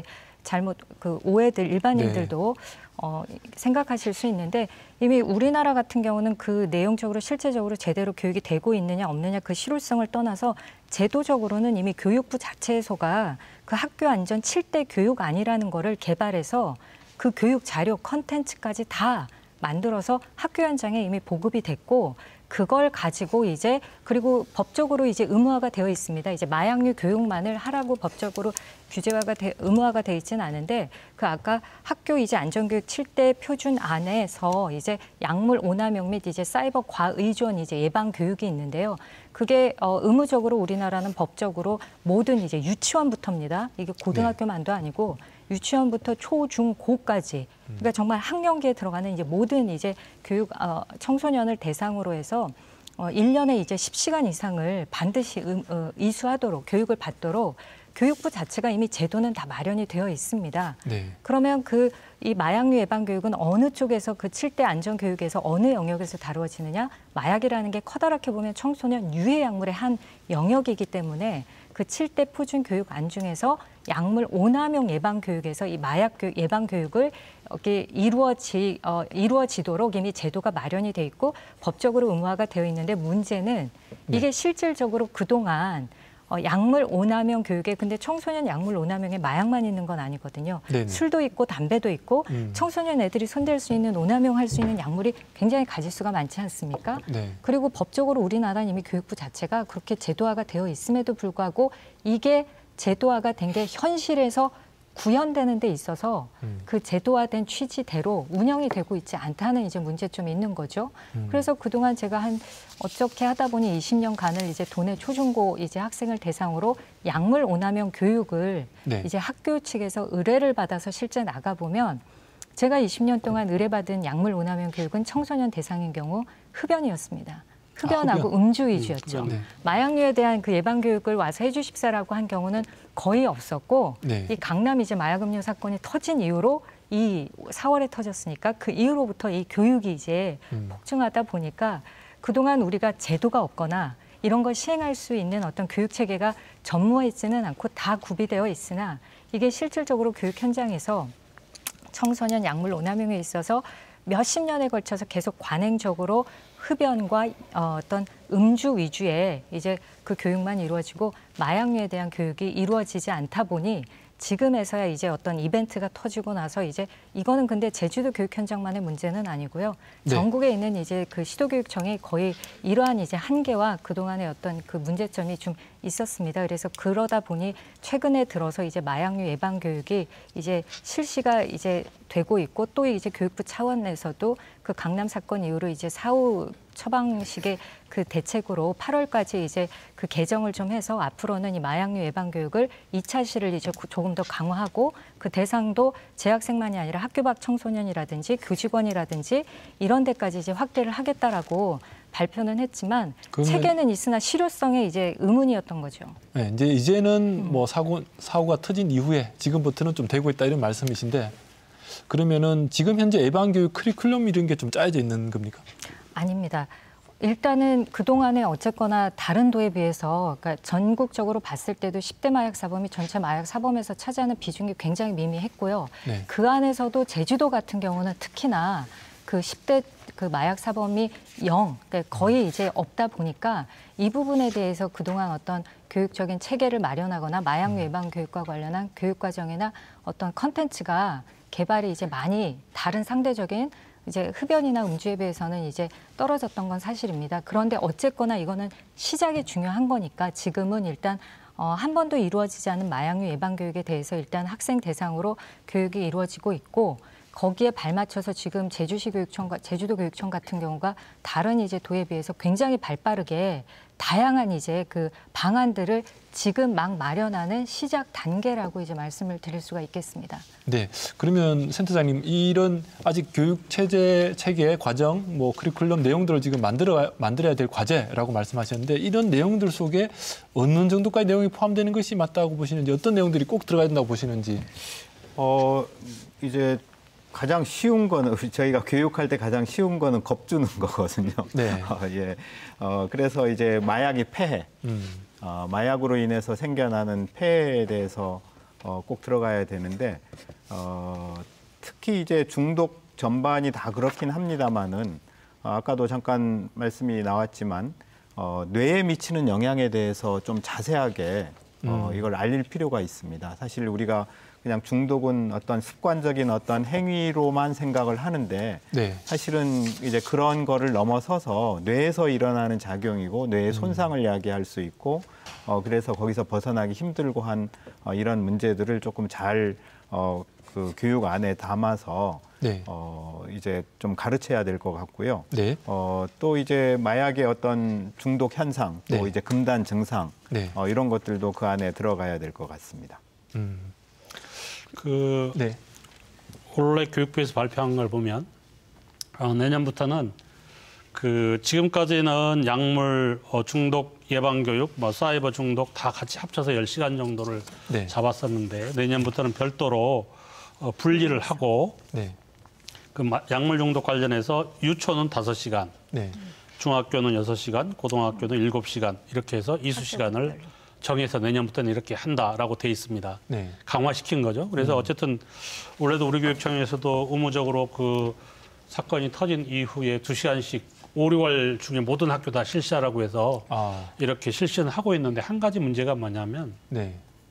Speaker 4: 잘못 그 오해들 일반인들도 네. 어, 생각하실 수 있는데 이미 우리나라 같은 경우는 그 내용적으로 실제적으로 제대로 교육이 되고 있느냐 없느냐 그 실효성을 떠나서 제도적으로는 이미 교육부 자체에서가 그 학교 안전 칠 대 교육안이라는 거를 개발해서 그 교육 자료 컨텐츠까지 다 만들어서 학교 현장에 이미 보급이 됐고 그걸 가지고 이제 그리고 법적으로 이제 의무화가 되어 있습니다. 이제 마약류 교육만을 하라고 법적으로 규제화가 돼, 의무화가 되어 있지는 않은데 그 아까 학교 이제 안전교육 칠 대 표준 안에서 이제 약물 오남용 및 이제 사이버 과의존 이제 예방 교육이 있는데요. 그게 어, 의무적으로 우리나라는 법적으로 모든 이제 유치원부터입니다. 이게 고등학교만도 아니고 유치원부터 초, 중, 고까지 그러니까 정말 학령기에 들어가는 이제 모든 이제 교육 어, 청소년을 대상으로 해서 어, 일 년에 이제 십 시간 이상을 반드시 음, 어, 이수하도록 교육을 받도록 교육부 자체가 이미 제도는 다 마련이 되어 있습니다. 네. 그러면 그 이 마약류 예방 교육은 어느 쪽에서 그 칠 대 안전 교육에서 어느 영역에서 다루어지느냐? 마약이라는 게 커다랗게 보면 청소년 유해 약물의 한 영역이기 때문에 그 칠 대 표준 교육 안 중에서 약물 오남용 예방 교육에서 이 마약 교육, 예방 교육을 이렇게 이루어지 어, 이루어지도록 이미 제도가 마련이 돼 있고 법적으로 의무화가 되어 있는데 문제는 이게 네. 실질적으로 그동안 어, 약물 오남용 교육에 근데 청소년 약물 오남용에 마약만 있는 건 아니거든요. 네네. 술도 있고 담배도 있고 음. 청소년 애들이 손댈 수 있는 오남용할 수 있는 약물이 굉장히 가짓수가 많지 않습니까? 네. 그리고 법적으로 우리나라는 이미 교육부 자체가 그렇게 제도화가 되어 있음에도 불구하고 이게 제도화가 된 게 현실에서 구현되는 데 있어서 음. 그 제도화된 취지대로 운영이 되고 있지 않다는 이제 문제점이 있는 거죠. 음. 그래서 그동안 제가 한 어떻게 하다 보니 이십 년간을 이제 도내 초중고 이제 학생을 대상으로 약물 오남용 교육을 네. 이제 학교 측에서 의뢰를 받아서 실제 나가보면 제가 이십 년 동안 의뢰받은 약물 오남용 교육은 청소년 대상인 경우 흡연이었습니다. 흡연하고 아, 흡연. 음주 위주였죠. 음, 네. 마약류에 대한 그 예방 교육을 와서 해주십사라고 한 경우는 거의 없었고 네. 이 강남 이제 마약음료 사건이 터진 이후로 이 사월에 터졌으니까 그 이후로부터 이 교육이 이제 음. 폭증하다 보니까 그동안 우리가 제도가 없거나 이런 걸 시행할 수 있는 어떤 교육 체계가 전무해 있지는 않고 다 구비되어 있으나 이게 실질적으로 교육 현장에서 청소년 약물 오남용에 있어서 몇십 년에 걸쳐서 계속 관행적으로 흡연과 어, 어떤 음주 위주의 이제 그 교육만 이루어지고 마약류에 대한 교육이 이루어지지 않다 보니 지금에서야 이제 어떤 이벤트가 터지고 나서 이제 이거는 근데 제주도 교육 현장만의 문제는 아니고요. 네. 전국에 있는 이제 그 시도교육청이 거의 이러한 이제 한계와 그동안의 어떤 그 문제점이 좀 있었습니다. 그래서 그러다 보니 최근에 들어서 이제 마약류 예방 교육이 이제 실시가 이제 되고 있고 또 이제 교육부 차원에서도 그 강남 사건 이후로 이제 사후 처방식의 그 대책으로 팔월까지 이제 그 개정을 좀 해서 앞으로는 이 마약류 예방 교육을 이 차 시를 이제 조금 더 강화하고 그 대상도 재학생만이 아니라 학교 밖 청소년이라든지 교직원이라든지 이런 데까지 이제 확대를 하겠다라고 발표는 했지만 체계는 있으나 실효성에 이제 의문이었던 거죠.
Speaker 1: 네, 이제 이제는 뭐 사고 사고가 터진 이후에 지금부터는 좀 되고 있다 이런 말씀이신데 그러면은 지금 현재 예방 교육 커리큘럼 이런 게 좀 짜여져 있는 겁니까?
Speaker 4: 아닙니다. 일단은 그동안에 어쨌거나 다른 도에 비해서 그러니까 전국적으로 봤을 때도 십 대 마약 사범이 전체 마약 사범에서 차지하는 비중이 굉장히 미미했고요. 네. 그 안에서도 제주도 같은 경우는 특히나 그 십 대 그 마약 사범이 영, 그러니까 거의 이제 없다 보니까 이 부분에 대해서 그동안 어떤 교육적인 체계를 마련하거나 마약류 예방 교육과 관련한 교육 과정이나 어떤 컨텐츠가 개발이 이제 많이 다른 상대적인 이제 흡연이나 음주에 비해서는 이제 떨어졌던 건 사실입니다. 그런데 어쨌거나 이거는 시작이 중요한 거니까 지금은 일단 어, 한 번도 이루어지지 않은 마약류 예방 교육에 대해서 일단 학생 대상으로 교육이 이루어지고 있고 거기에 발맞춰서 지금 제주시 교육청, 제주도 교육청 같은 경우가 다른 이제 도에 비해서 굉장히 발빠르게 다양한 이제 그 방안들을 지금 막 마련하는 시작 단계라고 이제 말씀을 드릴 수가 있겠습니다.
Speaker 1: 네, 그러면 센터장님 이런 아직 교육 체제 체계 과정 뭐 커리큘럼 내용들을 지금 만들어 만들어야 될 과제라고 말씀하셨는데 이런 내용들 속에 어느 정도까지 내용이 포함되는 것이 맞다고 보시는지 어떤 내용들이 꼭 들어가야 된다고 보시는지.
Speaker 2: 어 이제. 가장 쉬운 거는 저희가 교육할 때 가장 쉬운 거는 겁주는 거거든요. 네. 어, 예. 어, 그래서 이제 마약이 폐해, 음. 어, 마약으로 인해서 생겨나는 폐해에 대해서 어, 꼭 들어가야 되는데 어, 특히 이제 중독 전반이 다 그렇긴 합니다만은 어, 아까도 잠깐 말씀이 나왔지만 어, 뇌에 미치는 영향에 대해서 좀 자세하게 어, 이걸 알릴 필요가 있습니다. 사실 우리가 그냥 중독은 어떤 습관적인 어떤 행위로만 생각을 하는데
Speaker 1: 네.
Speaker 2: 사실은 이제 그런 거를 넘어서서 뇌에서 일어나는 작용이고 뇌의 손상을 야기할 수 있고 어, 그래서 거기서 벗어나기 힘들고 한 어, 이런 문제들을 조금 잘 어, 그 교육 안에 담아서
Speaker 1: 네.
Speaker 2: 어, 이제 좀 가르쳐야 될 것 같고요.
Speaker 1: 네.
Speaker 2: 어, 또 이제 마약의 어떤 중독 현상, 또
Speaker 1: 네.
Speaker 2: 이제 금단 증상
Speaker 1: 네.
Speaker 2: 어, 이런 것들도 그 안에 들어가야 될 것 같습니다.
Speaker 1: 음.
Speaker 3: 그
Speaker 1: 네.
Speaker 3: 올해 교육부에서 발표한 걸 보면 어, 내년부터는 그 지금까지는 약물 어, 중독 예방 교육, 뭐 사이버 중독 다 같이 합쳐서 열 시간 정도를
Speaker 1: 네.
Speaker 3: 잡았었는데 내년부터는 별도로 어, 분리를 하고
Speaker 1: 네.
Speaker 3: 그 마- 약물 중독 관련해서 유초는 다섯 시간,
Speaker 1: 네.
Speaker 3: 중학교는 여섯 시간, 고등학교는 일곱 시간 이렇게 해서 이수 시간을 정해서 내년부터는 이렇게 한다라고 돼 있습니다.
Speaker 1: 네.
Speaker 3: 강화시킨 거죠. 그래서 어쨌든 올해도 우리 교육청에서도 의무적으로 그 사건이 터진 이후에 두 시간씩 오, 유월 중에 모든 학교 다 실시하라고 해서
Speaker 1: 아.
Speaker 3: 이렇게 실시는 하고 있는데 한 가지 문제가 뭐냐면
Speaker 1: 네.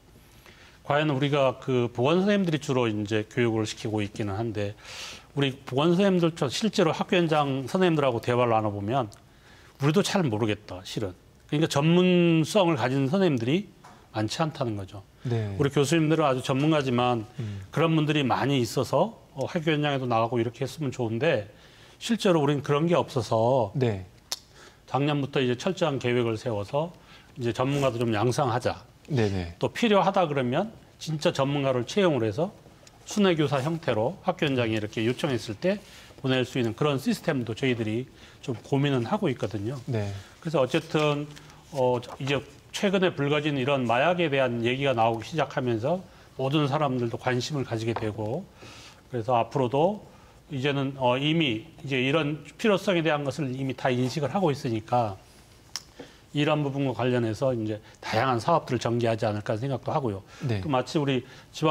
Speaker 3: 과연 우리가 그 보건 선생님들이 주로 이제 교육을 시키고 있기는 한데 우리 보건 선생님들 실제로 학교 현장 선생님들하고 대화를 나눠보면 우리도 잘 모르겠다 실은. 그러니까 전문성을 가진 선생님들이 많지 않다는 거죠.
Speaker 1: 네.
Speaker 3: 우리 교수님들은 아주 전문가지만
Speaker 1: 음.
Speaker 3: 그런 분들이 많이 있어서 어, 학교 현장에도 나가고 이렇게 했으면 좋은데 실제로 우리는 그런 게 없어서
Speaker 1: 네.
Speaker 3: 작년부터 이제 철저한 계획을 세워서 이제 전문가도 좀 양성하자.
Speaker 1: 네네.
Speaker 3: 또 필요하다 그러면 진짜 전문가를 채용을 해서 순회교사 형태로 학교 현장에 이렇게 요청했을 때 보낼 수 있는 그런 시스템도 저희들이 좀 고민은 하고 있거든요.
Speaker 1: 네.
Speaker 3: 그래서 어쨌든 어 이제 최근에 불거진 이런 마약에 대한 얘기가 나오기 시작하면서 모든 사람들도 관심을 가지게 되고 그래서 앞으로도 이제는 어 이미 이제 이런 필요성에 대한 것을 이미 다 인식을 하고 있으니까 이런 부분과 관련해서 이제 다양한 사업들을 전개하지 않을까 생각도 하고요.
Speaker 1: 네.
Speaker 3: 또 마치 우리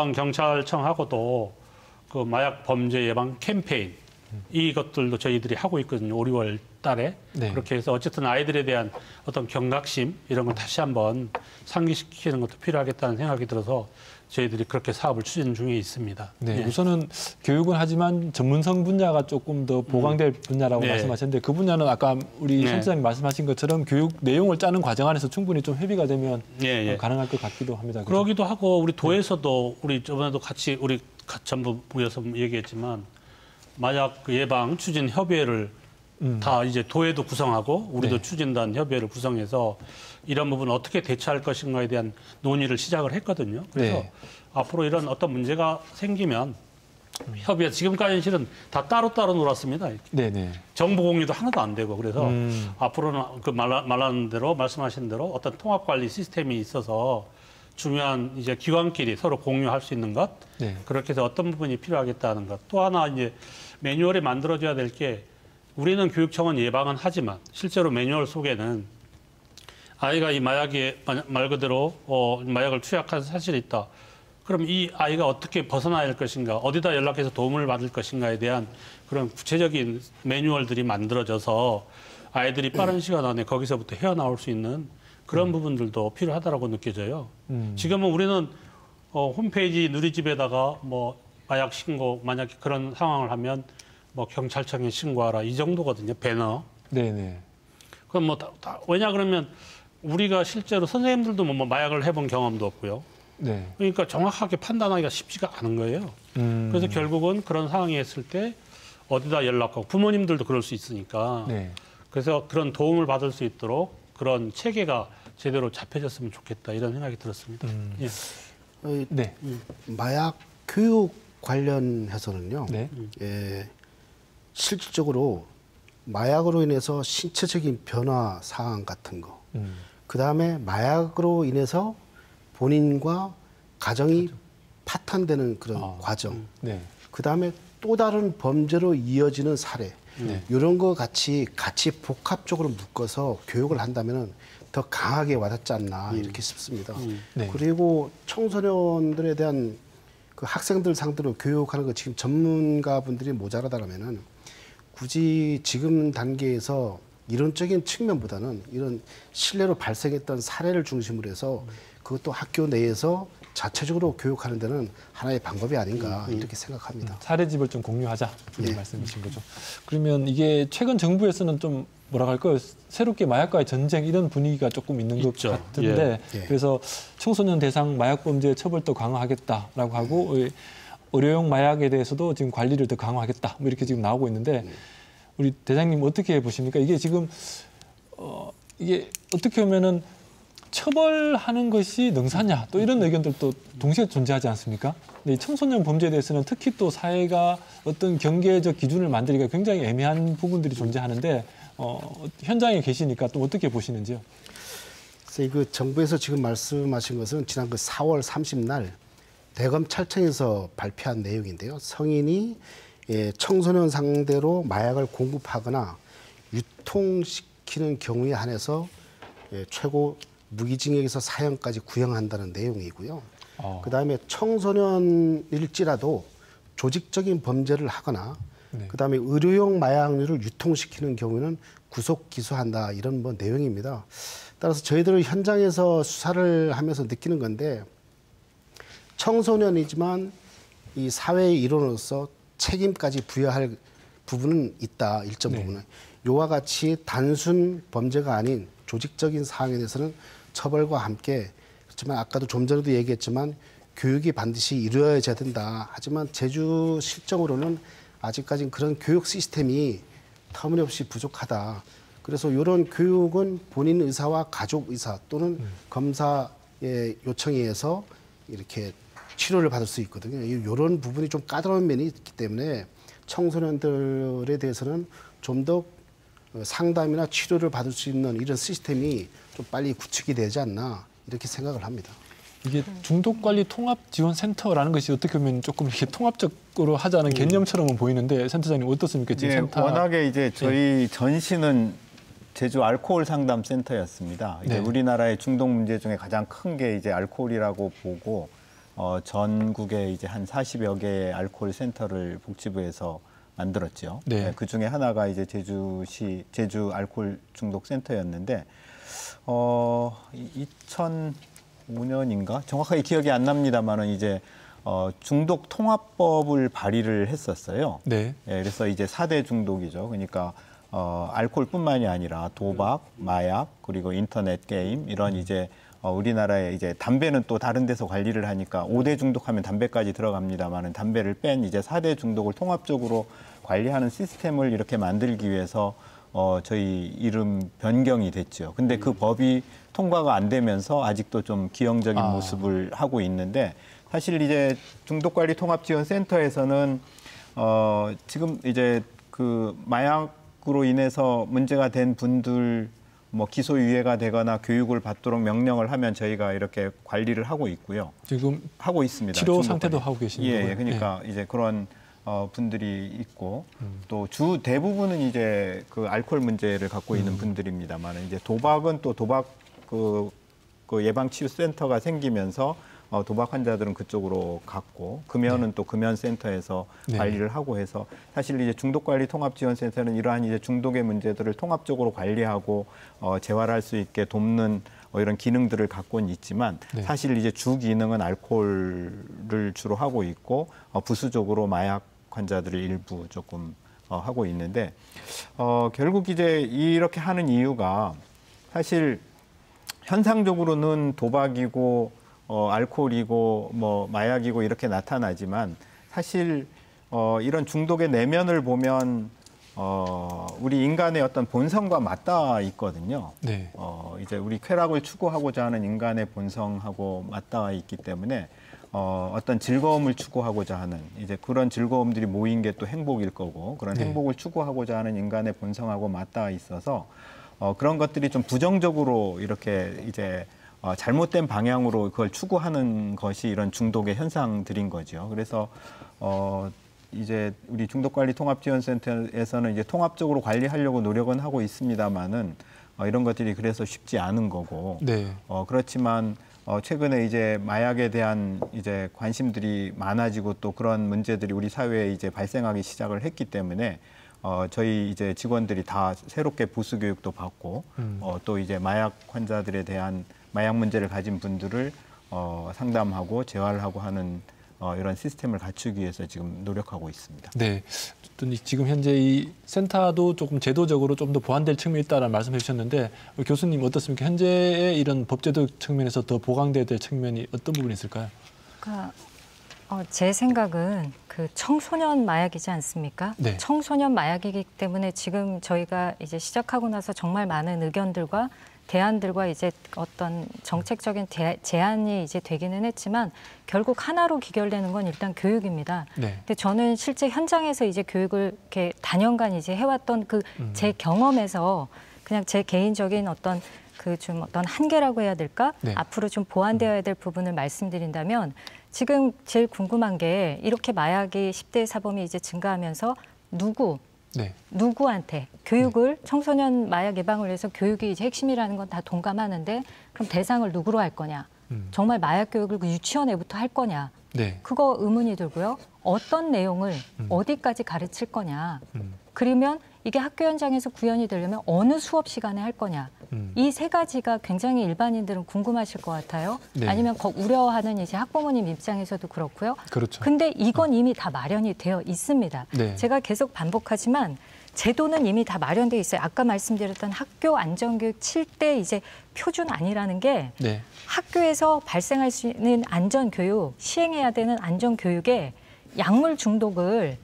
Speaker 3: 지방경찰청하고도 그 마약 범죄 예방 캠페인 이것들도 저희들이 하고 있거든요. 오, 유월 달에.
Speaker 1: 네.
Speaker 3: 그렇게 해서 어쨌든 아이들에 대한 어떤 경각심 이런 걸 다시 한번 상기시키는 것도 필요하겠다는 생각이 들어서 저희들이 그렇게 사업을 추진 중에 있습니다.
Speaker 1: 네.
Speaker 3: 예.
Speaker 1: 우선은 교육은 하지만 전문성 분야가 조금 더 보강될 분야라고
Speaker 3: 네.
Speaker 1: 말씀하셨는데 그 분야는 아까 우리
Speaker 3: 네.
Speaker 1: 선생님 말씀하신 것처럼 교육 내용을 짜는 과정 안에서 충분히 좀 협의가 되면
Speaker 3: 예, 예.
Speaker 1: 가능할 것 같기도 합니다. 그죠?
Speaker 3: 그러기도 하고 우리 도에서도 우리 저번에도 같이 우리 가- 전부 모여서 얘기했지만 마약 그 예방 추진 협의회를
Speaker 1: 음.
Speaker 3: 다 이제 도에도 구성하고 우리도
Speaker 1: 네.
Speaker 3: 추진단 협의회를 구성해서 이런 부분 어떻게 대처할 것인가에 대한 논의를 시작을 했거든요. 그래서
Speaker 1: 네.
Speaker 3: 앞으로 이런 어떤 문제가 생기면 협의회 지금까지는 실은 다 따로따로 놀았습니다.
Speaker 1: 네네.
Speaker 3: 정보 공유도 하나도 안 되고 그래서
Speaker 1: 음.
Speaker 3: 앞으로는 그 말라, 말하는 대로 말씀하신 대로 어떤 통합 관리 시스템이 있어서 중요한 이제 기관끼리 서로 공유할 수 있는 것
Speaker 1: 네.
Speaker 3: 그렇게 해서 어떤 부분이 필요하겠다는 것 또 하나 이제 매뉴얼에 만들어져야 될 게 우리는 교육청은 예방은 하지만 실제로 매뉴얼 속에는 아이가 이 마약에 말 그대로 어, 마약을 투약한 사실이 있다. 그럼 이 아이가 어떻게 벗어나야 할 것인가, 어디다 연락해서 도움을 받을 것인가에 대한 그런 구체적인 매뉴얼들이 만들어져서 아이들이 빠른 시간 안에 거기서부터 헤어나올 수 있는 그런 부분들도 필요하다고 느껴져요.
Speaker 1: 음.
Speaker 3: 지금은 우리는 어, 홈페이지 누리집에다가 뭐 마약 신고 만약에 그런 상황을 하면 뭐 경찰청에 신고하라 이 정도거든요. 배너.
Speaker 1: 네네.
Speaker 3: 그럼 뭐 다, 다, 왜냐 그러면 우리가 실제로 선생님들도 뭐 마약을 해본 경험도 없고요.
Speaker 1: 네.
Speaker 3: 그러니까 정확하게 판단하기가 쉽지가 않은 거예요.
Speaker 1: 음.
Speaker 3: 그래서 결국은 그런 상황이 있을 때 어디다 연락하고 부모님들도 그럴 수 있으니까
Speaker 1: 네.
Speaker 3: 그래서 그런 도움을 받을 수 있도록 그런 체계가 제대로 잡혀졌으면 좋겠다 이런 생각이 들었습니다.
Speaker 1: 음.
Speaker 3: 예.
Speaker 5: 어,
Speaker 1: 네.
Speaker 5: 마약 교육 관련해서는요.
Speaker 1: 네.
Speaker 5: 예, 실질적으로 마약으로 인해서 신체적인 변화 사항 같은 거,
Speaker 1: 음.
Speaker 5: 그 다음에 마약으로 인해서 본인과 가정이 파탄되는 그런
Speaker 1: 아,
Speaker 5: 과정,
Speaker 1: 네.
Speaker 5: 그 다음에 또 다른 범죄로 이어지는 사례,
Speaker 1: 네.
Speaker 5: 이런 거 같이 같이 복합적으로 묶어서 교육을 한다면은 더 강하게 와닿지 않나 이렇게 싶습니다.
Speaker 1: 네.
Speaker 5: 그리고 청소년들에 대한 그 학생들 상대로 교육하는 거 지금 전문가분들이 모자라다면은 굳이 지금 단계에서 이론적인 측면보다는 이런 실례로 발생했던 사례를 중심으로 해서 그것도 학교 내에서 자체적으로 교육하는 데는 하나의 방법이 아닌가 이렇게 생각합니다.
Speaker 1: 사례집을 좀 공유하자 이런
Speaker 5: 네.
Speaker 1: 말씀이신 거죠. 그러면 이게 최근 정부에서는 좀 뭐라 할까요? 새롭게 마약과의 전쟁 이런 분위기가 조금 있는 것
Speaker 3: 있죠.
Speaker 1: 같은데
Speaker 5: 예. 예.
Speaker 1: 그래서 청소년 대상 마약 범죄 처벌도 강화하겠다라고 하고 의료용 마약에 대해서도 지금 관리를 더 강화하겠다 뭐 이렇게 지금 나오고 있는데 우리 대장님 어떻게 보십니까? 이게 지금 어, 이게 어떻게 보면은 처벌하는 것이 능사냐 또 이런 의견들도 동시에 존재하지 않습니까? 근데 이 청소년 범죄에 대해서는 특히 또 사회가 어떤 경계적 기준을 만들기가 굉장히 애매한 부분들이 존재하는데 어, 현장에 계시니까 또 어떻게 보시는지요?
Speaker 5: 그래서 그 정부에서 지금 말씀하신 것은 지난 그 사월 삼십날 대검찰청에서 발표한 내용인데요. 성인이 예, 청소년 상대로 마약을 공급하거나 유통시키는 경우에 한해서 예, 최고 무기징역에서 사형까지 구형한다는 내용이고요.
Speaker 1: 어.
Speaker 5: 그다음에 청소년일지라도 조직적인 범죄를 하거나
Speaker 1: 네.
Speaker 5: 그다음에 의료용 마약류를 유통시키는 경우에는 구속 기소한다 이런 뭐 내용입니다. 따라서 저희들은 현장에서 수사를 하면서 느끼는 건데 청소년이지만 이 사회의 일원으로서 책임까지 부여할 부분은 있다. 일정
Speaker 1: 네.
Speaker 5: 부분은. 요와 같이 단순 범죄가 아닌 조직적인 사항에 대해서는 처벌과 함께 그렇지만 아까도 좀 전에도 얘기했지만 교육이 반드시 이루어져야 된다. 하지만 제주 실정으로는 아직까지는 그런 교육 시스템이 터무니없이 부족하다. 그래서 이런 교육은 본인 의사와 가족 의사 또는 음. 검사의 요청에 의해서 이렇게 치료를 받을 수 있거든요. 이런 부분이 좀 까다로운 면이 있기 때문에 청소년들에 대해서는 좀 더 상담이나 치료를 받을 수 있는 이런 시스템이 좀 빨리 구축이 되지 않나 이렇게 생각을 합니다.
Speaker 1: 이게 중독관리 통합지원센터라는 것이 어떻게 보면 조금 이렇게 통합적으로 하자는 음. 개념처럼은 보이는데 센터장님 어떻습니까? 지금
Speaker 2: 예,
Speaker 1: 센터
Speaker 2: 워낙에 이제 저희 전시는 제주 알코올 상담 센터였습니다. 이제
Speaker 1: 네.
Speaker 2: 우리나라의 중독 문제 중에 가장 큰 게 이제 알코올이라고 보고 어, 전국에 이제 한 사십여 개의 알코올 센터를 복지부에서 만들었죠.
Speaker 1: 네.
Speaker 2: 네, 그 중에 하나가 이제 제주시 제주 알코올 중독 센터였는데 어, 이천오 년인가 정확하게 기억이 안 납니다만은 이제 어, 중독 통합법을 발의를 했었어요.
Speaker 1: 네.
Speaker 2: 예, 그래서 이제 사 대 중독이죠. 그러니까 어, 알코올뿐만이 아니라 도박, 마약, 그리고 인터넷 게임 이런 이제 어, 우리나라에 이제 담배는 또 다른 데서 관리를 하니까 오 대 중독하면 담배까지 들어갑니다만은 담배를 뺀 이제 사 대 중독을 통합적으로 관리하는 시스템을 이렇게 만들기 위해서 어, 저희 이름 변경이 됐죠. 근데 그 법이 통과가 안 되면서 아직도 좀 기형적인
Speaker 1: 아.
Speaker 2: 모습을 하고 있는데 사실 이제 중독관리통합지원센터에서는 어, 지금 이제 그 마약으로 인해서 문제가 된 분들 뭐 기소유예가 되거나 교육을 받도록 명령을 하면 저희가 이렇게 관리를 하고 있고요.
Speaker 1: 지금
Speaker 2: 하고 있습니다.
Speaker 1: 치료
Speaker 2: 중독관리.
Speaker 1: 상태도 하고 계시는
Speaker 2: 예,
Speaker 1: 거고요.
Speaker 2: 예, 그러니까
Speaker 1: 예.
Speaker 2: 이제 그런 어, 분들이 있고
Speaker 1: 음.
Speaker 2: 또 주 대부분은 이제 그 알코올 문제를 갖고 있는
Speaker 1: 음.
Speaker 2: 분들입니다만 이제 도박은 또 도박 그, 그 예방치유센터가 생기면서 어, 도박 환자들은 그쪽으로 갔고 금연은 네. 또 금연센터에서 네. 관리를 하고 해서 사실 이제 중독관리통합지원센터는 이러한 이제 중독의 문제들을 통합적으로 관리하고 어, 재활할 수 있게 돕는 어, 이런 기능들을 갖고는 있지만 네. 사실 이제 주 기능은 알코올을 주로 하고 있고 어, 부수적으로 마약 환자들을 일부 조금 어, 하고 있는데 어, 결국 이제 이렇게 하는 이유가 사실 현상적으로는 도박이고 어, 알코올이고 뭐 마약이고 이렇게 나타나지만 사실 어, 이런 중독의 내면을 보면 어, 우리 인간의 어떤 본성과 맞닿아 있거든요.
Speaker 1: 네.
Speaker 2: 어, 이제 우리 쾌락을 추구하고자 하는 인간의 본성하고 맞닿아 있기 때문에 어, 어떤 즐거움을 추구하고자 하는 이제 그런 즐거움들이 모인 게 또 행복일 거고 그런
Speaker 1: 네.
Speaker 2: 행복을 추구하고자 하는 인간의 본성하고 맞닿아 있어서 어, 그런 것들이 좀 부정적으로 이렇게 이제 어, 잘못된 방향으로 그걸 추구하는 것이 이런 중독의 현상들인 거죠. 그래서 어, 이제 우리 중독관리통합지원센터에서는 이제 통합적으로 관리하려고 노력은 하고 있습니다만은 어, 이런 것들이 그래서 쉽지 않은 거고. 네. 어, 그렇지만 어, 최근에 이제 마약에 대한 이제 관심들이 많아지고 또 그런 문제들이 우리 사회에 이제 발생하기 시작을 했기 때문에 어, 저희 이제 직원들이 다 새롭게 보수 교육도 받고 음. 어, 또 이제 마약 환자들에 대한 마약 문제를 가진 분들을 어, 상담하고 재활을 하고 하는 어, 이런 시스템을 갖추기 위해서 지금 노력하고 있습니다.
Speaker 1: 네, 지금 현재 이 센터도 조금 제도적으로 좀 더 보완될 측면이 있다는 말씀해 주셨는데 교수님 어떻습니까? 현재의 이런 법제도 측면에서 더 보강돼야 될 측면이 어떤 부분이 있을까요?
Speaker 4: 그러니까 어, 제 생각은 그 청소년 마약이지 않습니까? 네. 청소년 마약이기 때문에 지금 저희가 이제 시작하고 나서 정말 많은 의견들과 대안들과 이제 어떤 정책적인 대, 제안이 이제 되기는 했지만 결국 하나로 귀결되는 건 일단 교육입니다. 네. 근데 저는 실제 현장에서 이제 교육을 이렇게 단연간 이제 해왔던 그 제 음. 경험에서 그냥 제 개인적인 어떤 그 좀 어떤 한계라고 해야 될까? 네. 앞으로 좀 보완되어야 될 부분을 말씀드린다면 지금 제일 궁금한 게 이렇게 마약이 십 대 사범이 이제 증가하면서 누구 네. 누구한테 교육을 네. 청소년 마약 예방을 위해서 교육이 이제 핵심이라는 건 다 동감하는데 그럼 대상을 누구로 할 거냐? 음. 정말 마약 교육을 그 유치원에부터 할 거냐? 네. 그거 의문이 들고요. 어떤 내용을 음. 어디까지 가르칠 거냐? 음. 그러면 이게 학교 현장에서 구현이 되려면 어느 수업 시간에 할 거냐? 음. 이 세 가지가 굉장히 일반인들은 궁금하실 것 같아요. 네. 아니면 거 우려하는 이제 학부모님 입장에서도 그렇고요. 그렇죠. 근데 이건 이미 다 마련이 되어 있습니다. 네. 제가 계속 반복하지만 제도는 이미 다 마련되어 있어요. 아까 말씀드렸던 학교 안전교육 칠 대 이제 표준안이라는 게 네. 학교에서 발생할 수 있는 안전교육, 시행해야 되는 안전교육에 약물 중독을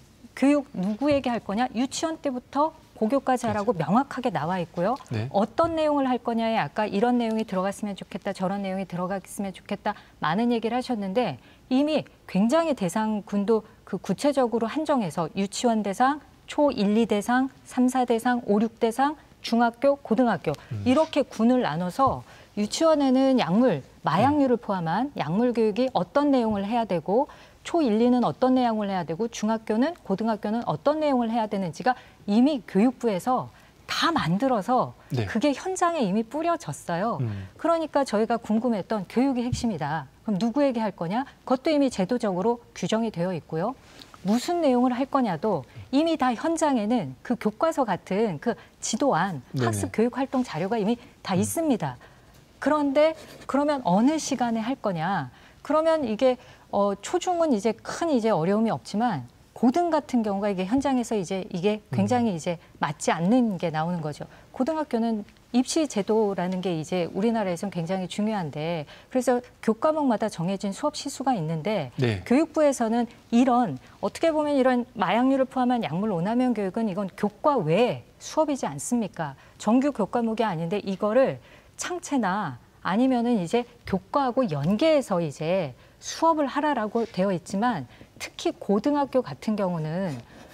Speaker 4: 교육 누구에게 할 거냐? 유치원 때부터 고교까지 하라고 그렇죠. 명확하게 나와 있고요. 네. 어떤 내용을 할 거냐에 아까 이런 내용이 들어갔으면 좋겠다, 저런 내용이 들어갔으면 좋겠다, 많은 얘기를 하셨는데 이미 굉장히 대상군도 그 구체적으로 한정해서 유치원 대상, 초 일, 이 대상, 삼, 사 대상, 오, 육 대상, 중학교, 고등학교 음. 이렇게 군을 나눠서 유치원에는 약물, 마약류를 포함한 약물 교육이 어떤 내용을 해야 되고 초 일, 이는 어떤 내용을 해야 되고 중학교는 고등학교는 어떤 내용을 해야 되는지가 이미 교육부에서 다 만들어서 네. 그게 현장에 이미 뿌려졌어요. 음. 그러니까 저희가 궁금했던 교육이 핵심이다. 그럼 누구에게 할 거냐? 그것도 이미 제도적으로 규정이 되어 있고요. 무슨 내용을 할 거냐도 이미 다 현장에는 그 교과서 같은 그 지도안, 네네. 학습 교육 활동 자료가 이미 다 음. 있습니다. 그런데 그러면 어느 시간에 할 거냐? 그러면 이게 어, 초중은 이제 큰 이제 어려움이 없지만 고등 같은 경우가 이게 현장에서 이제 이게 굉장히 음. 이제 맞지 않는 게 나오는 거죠. 고등학교는 입시 제도라는 게 이제 우리나라에서는 굉장히 중요한데 그래서 교과목마다 정해진 수업 시수가 있는데 네. 교육부에서는 이런 어떻게 보면 이런 마약류를 포함한 약물 오남용 교육은 이건 교과 외 수업이지 않습니까? 정규 교과목이 아닌데 이거를 창체나 아니면은 이제 교과하고 연계해서 이제 수업을 하라라고 되어 있지만 특히 고등학교 같은 경우는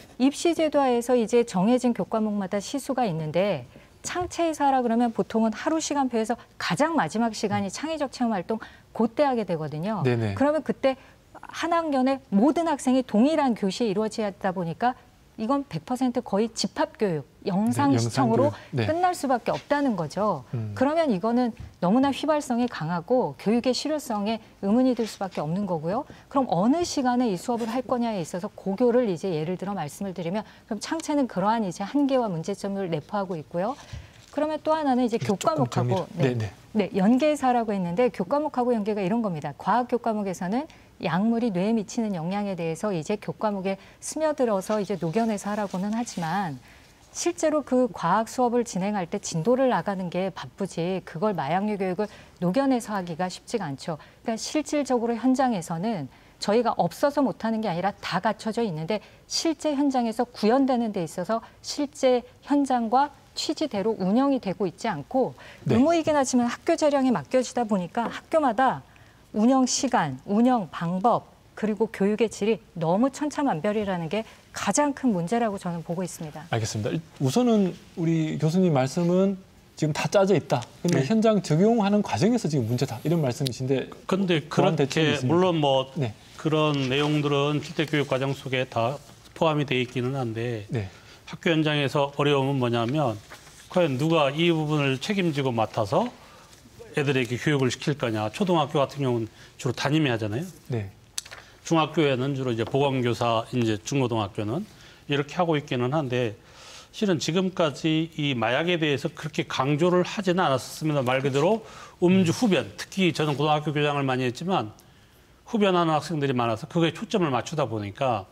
Speaker 4: 입시제도하에서 이제 정해진 교과목마다 시수가 있는데 창체해서 하라 그러면 보통은 하루 시간표에서 가장 마지막 시간이 창의적 체험 활동 그때 하게 되거든요. 네네. 그러면 그때 한 학년에 모든 학생이 동일한 교시에 이루어지다 보니까 이건 백 퍼센트 거의 집합교육, 영상 네, 시청으로 네. 끝날 수밖에 없다는 거죠. 음. 그러면 이거는 너무나 휘발성이 강하고 교육의 실효성에 의문이 들 수밖에 없는 거고요. 그럼 어느 시간에 이 수업을 할 거냐에 있어서 고교를 이제 예를 들어 말씀을 드리면 그럼 창체는 그러한 이제 한계와 문제점을 내포하고 있고요. 그러면 또 하나는 이제 교과목하고 네, 네. 네, 연계해서 하라고 했는데 교과목하고 연계가 이런 겁니다. 과학 교과목에서는 약물이 뇌에 미치는 영향에 대해서 이제 교과목에 스며들어서 이제 녹여내서 하라고는 하지만 실제로 그 과학 수업을 진행할 때 진도를 나가는 게 바쁘지 그걸 마약류 교육을 녹여내서 하기가 쉽지가 않죠. 그러니까 실질적으로 현장에서는 저희가 없어서 못하는 게 아니라 다 갖춰져 있는데 실제 현장에서 구현되는 데 있어서 실제 현장과 취지대로 운영이 되고 있지 않고 네. 의무이긴 하지만 학교 재량에 맡겨지다 보니까 학교마다 운영 시간, 운영 방법, 그리고 교육의 질이 너무 천차만별이라는 게 가장 큰 문제라고 저는 보고 있습니다.
Speaker 1: 알겠습니다. 우선은 우리 교수님 말씀은 지금 다 짜져 있다. 근데 네. 현장 적용하는 과정에서 지금 문제다. 이런 말씀이신데.
Speaker 3: 근데 그렇게 물론 뭐 그 그런 내용들은 실제 교육 과정 속에 다 포함이 돼 있기는 한데
Speaker 1: 네.
Speaker 3: 학교 현장에서 어려움은 뭐냐면 과연 누가 이 부분을 책임지고 맡아서 애들에게 교육을 시킬 거냐. 초등학교 같은 경우는 주로 담임이 하잖아요.
Speaker 1: 네.
Speaker 3: 중학교에는 주로 이제 보건교사, 이제 중고등학교는 이렇게 하고 있기는 한데 실은 지금까지 이 마약에 대해서 그렇게 강조를 하지는 않았습니다. 말 그대로 음주 흡연, 특히 저는 고등학교 교장을 많이 했지만 흡연하는 학생들이 많아서 그거에 초점을 맞추다 보니까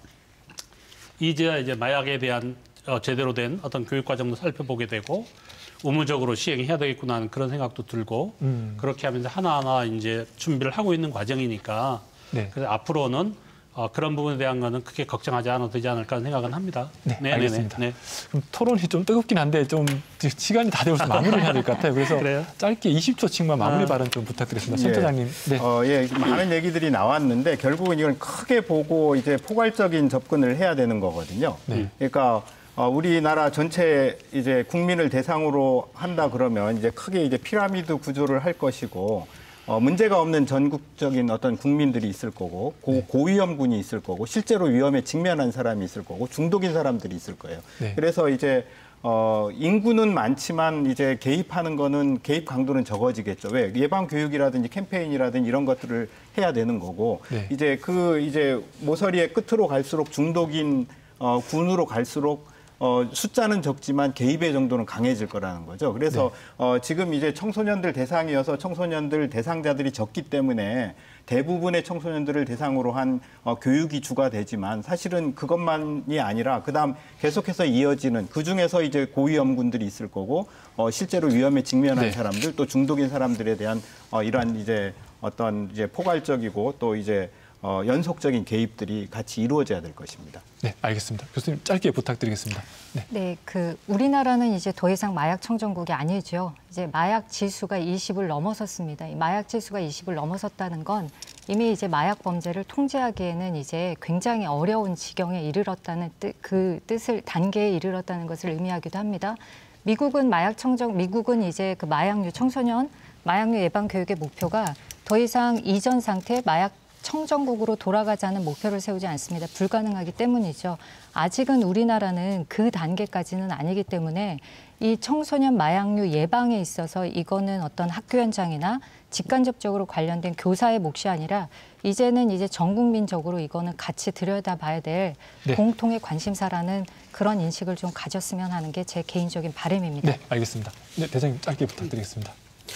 Speaker 3: 이제야 이제 마약에 대한 어, 제대로 된 어떤 교육 과정도 살펴보게 되고 의무적으로 시행해야 되겠구나 하는 그런 생각도 들고 음. 그렇게 하면서 하나하나 이제 준비를 하고 있는 과정이니까 네. 그래서 앞으로는 어, 그런 부분에 대한 거는 크게 걱정하지 않아도 되지 않을까 생각은 합니다.
Speaker 1: 네, 네 알겠습니다. 네. 그럼 토론이 좀 뜨겁긴 한데 좀 시간이 다 되어서 마무리를 해야 될 것 같아요. 그래서 그래요? 짧게 이십 초씩만 마무리 아. 발언 좀 부탁드리겠습니다. 예. 센터장님. 네.
Speaker 2: 어, 예, 많은 얘기들이 나왔는데 결국은 이건 크게 보고 이제 포괄적인 접근을 해야 되는 거거든요. 네. 그러니까 어, 우리나라 전체 이제 국민을 대상으로 한다 그러면 이제 크게 이제 피라미드 구조를 할 것이고. 어, 문제가 없는 전국적인 어떤 국민들이 있을 거고 고, 네. 고위험군이 있을 거고 실제로 위험에 직면한 사람이 있을 거고 중독인 사람들이 있을 거예요. 네. 그래서 이제 어, 인구는 많지만 이제 개입하는 거는 개입 강도는 적어지겠죠. 왜 예방 교육이라든지 캠페인이라든지 이런 것들을 해야 되는 거고 네. 이제 그 이제 모서리의 끝으로 갈수록 중독인 어, 군으로 갈수록 어, 숫자는 적지만 개입의 정도는 강해질 거라는 거죠. 그래서 네. 어, 지금 이제 청소년들 대상이어서 청소년들 대상자들이 적기 때문에 대부분의 청소년들을 대상으로 한 어, 교육이 주가 되지만 사실은 그것만이 아니라 그다음 계속해서 이어지는 그중에서 이제 고위험군들이 있을 거고 어, 실제로 위험에 직면한 네. 사람들 또 중독인 사람들에 대한 어, 이러한 이제 어떤 이제 포괄적이고 또 이제 어, 연속적인 개입들이 같이 이루어져야 될 것입니다.
Speaker 1: 네, 알겠습니다. 교수님 짧게 부탁드리겠습니다.
Speaker 4: 네, 네 그 우리나라는 이제 더 이상 마약 청정국이 아니죠. 이제 마약 지수가 이십을 넘어섰습니다. 이 마약 지수가 이십을 넘어섰다는 건 이미 이제 마약 범죄를 통제하기에는 이제 굉장히 어려운 지경에 이르렀다는 뜻, 그 뜻을 단계에 이르렀다는 것을 의미하기도 합니다. 미국은 마약 청정, 미국은 이제 그 마약류 청소년 마약류 예방 교육의 목표가 더 이상 이전 상태 마약 청정국으로 돌아가자는 목표를 세우지 않습니다. 불가능하기 때문이죠. 아직은 우리나라는 그 단계까지는 아니기 때문에 이 청소년 마약류 예방에 있어서 이거는 어떤 학교 현장이나 직간접적으로 관련된 교사의 몫이 아니라 이제는 이제 전 국민적으로 이거는 같이 들여다봐야 될 네. 공통의 관심사라는 그런 인식을 좀 가졌으면 하는 게 제 개인적인 바람입니다.
Speaker 1: 네, 알겠습니다. 네, 대장님 짧게 부탁드리겠습니다.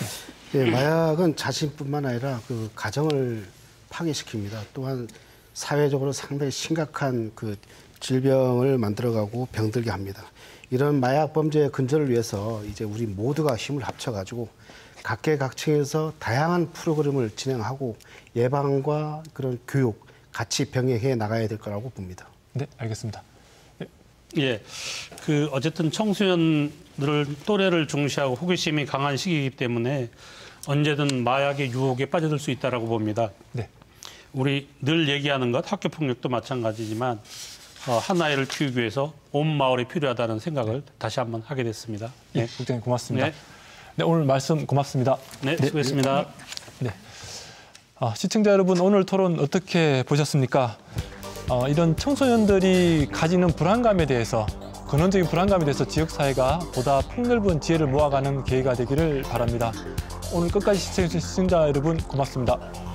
Speaker 5: 네. 네, 마약은 자신뿐만 아니라 그 가정을 파괴시킵니다. 또한 사회적으로 상당히 심각한 그 질병을 만들어가고 병들게 합니다. 이런 마약 범죄 근절을 위해서 이제 우리 모두가 힘을 합쳐가지고 각계각층에서 다양한 프로그램을 진행하고 예방과 그런 교육 같이 병행해 나가야 될 거라고 봅니다.
Speaker 1: 네, 알겠습니다.
Speaker 3: 네. 예, 그 어쨌든 청소년들을 또래를 중시하고 호기심이 강한 시기이기 때문에 언제든 마약의 유혹에 빠져들 수 있다라고 봅니다. 네. 우리 늘 얘기하는 것, 학교 폭력도 마찬가지지만 어, 한 아이를 키우기 위해서 온 마을이 필요하다는 생각을 다시 한번 하게 됐습니다.
Speaker 1: 네, 네 국장님 고맙습니다. 네. 네, 오늘 말씀 고맙습니다.
Speaker 3: 네, 수고했습니다.
Speaker 1: 네. 아, 시청자 여러분, 오늘 토론 어떻게 보셨습니까? 어, 이런 청소년들이 가지는 불안감에 대해서, 근원적인 불안감에 대해서 지역사회가 보다 폭넓은 지혜를 모아가는 계기가 되기를 바랍니다. 오늘 끝까지 시청해주신 시청자 여러분 고맙습니다.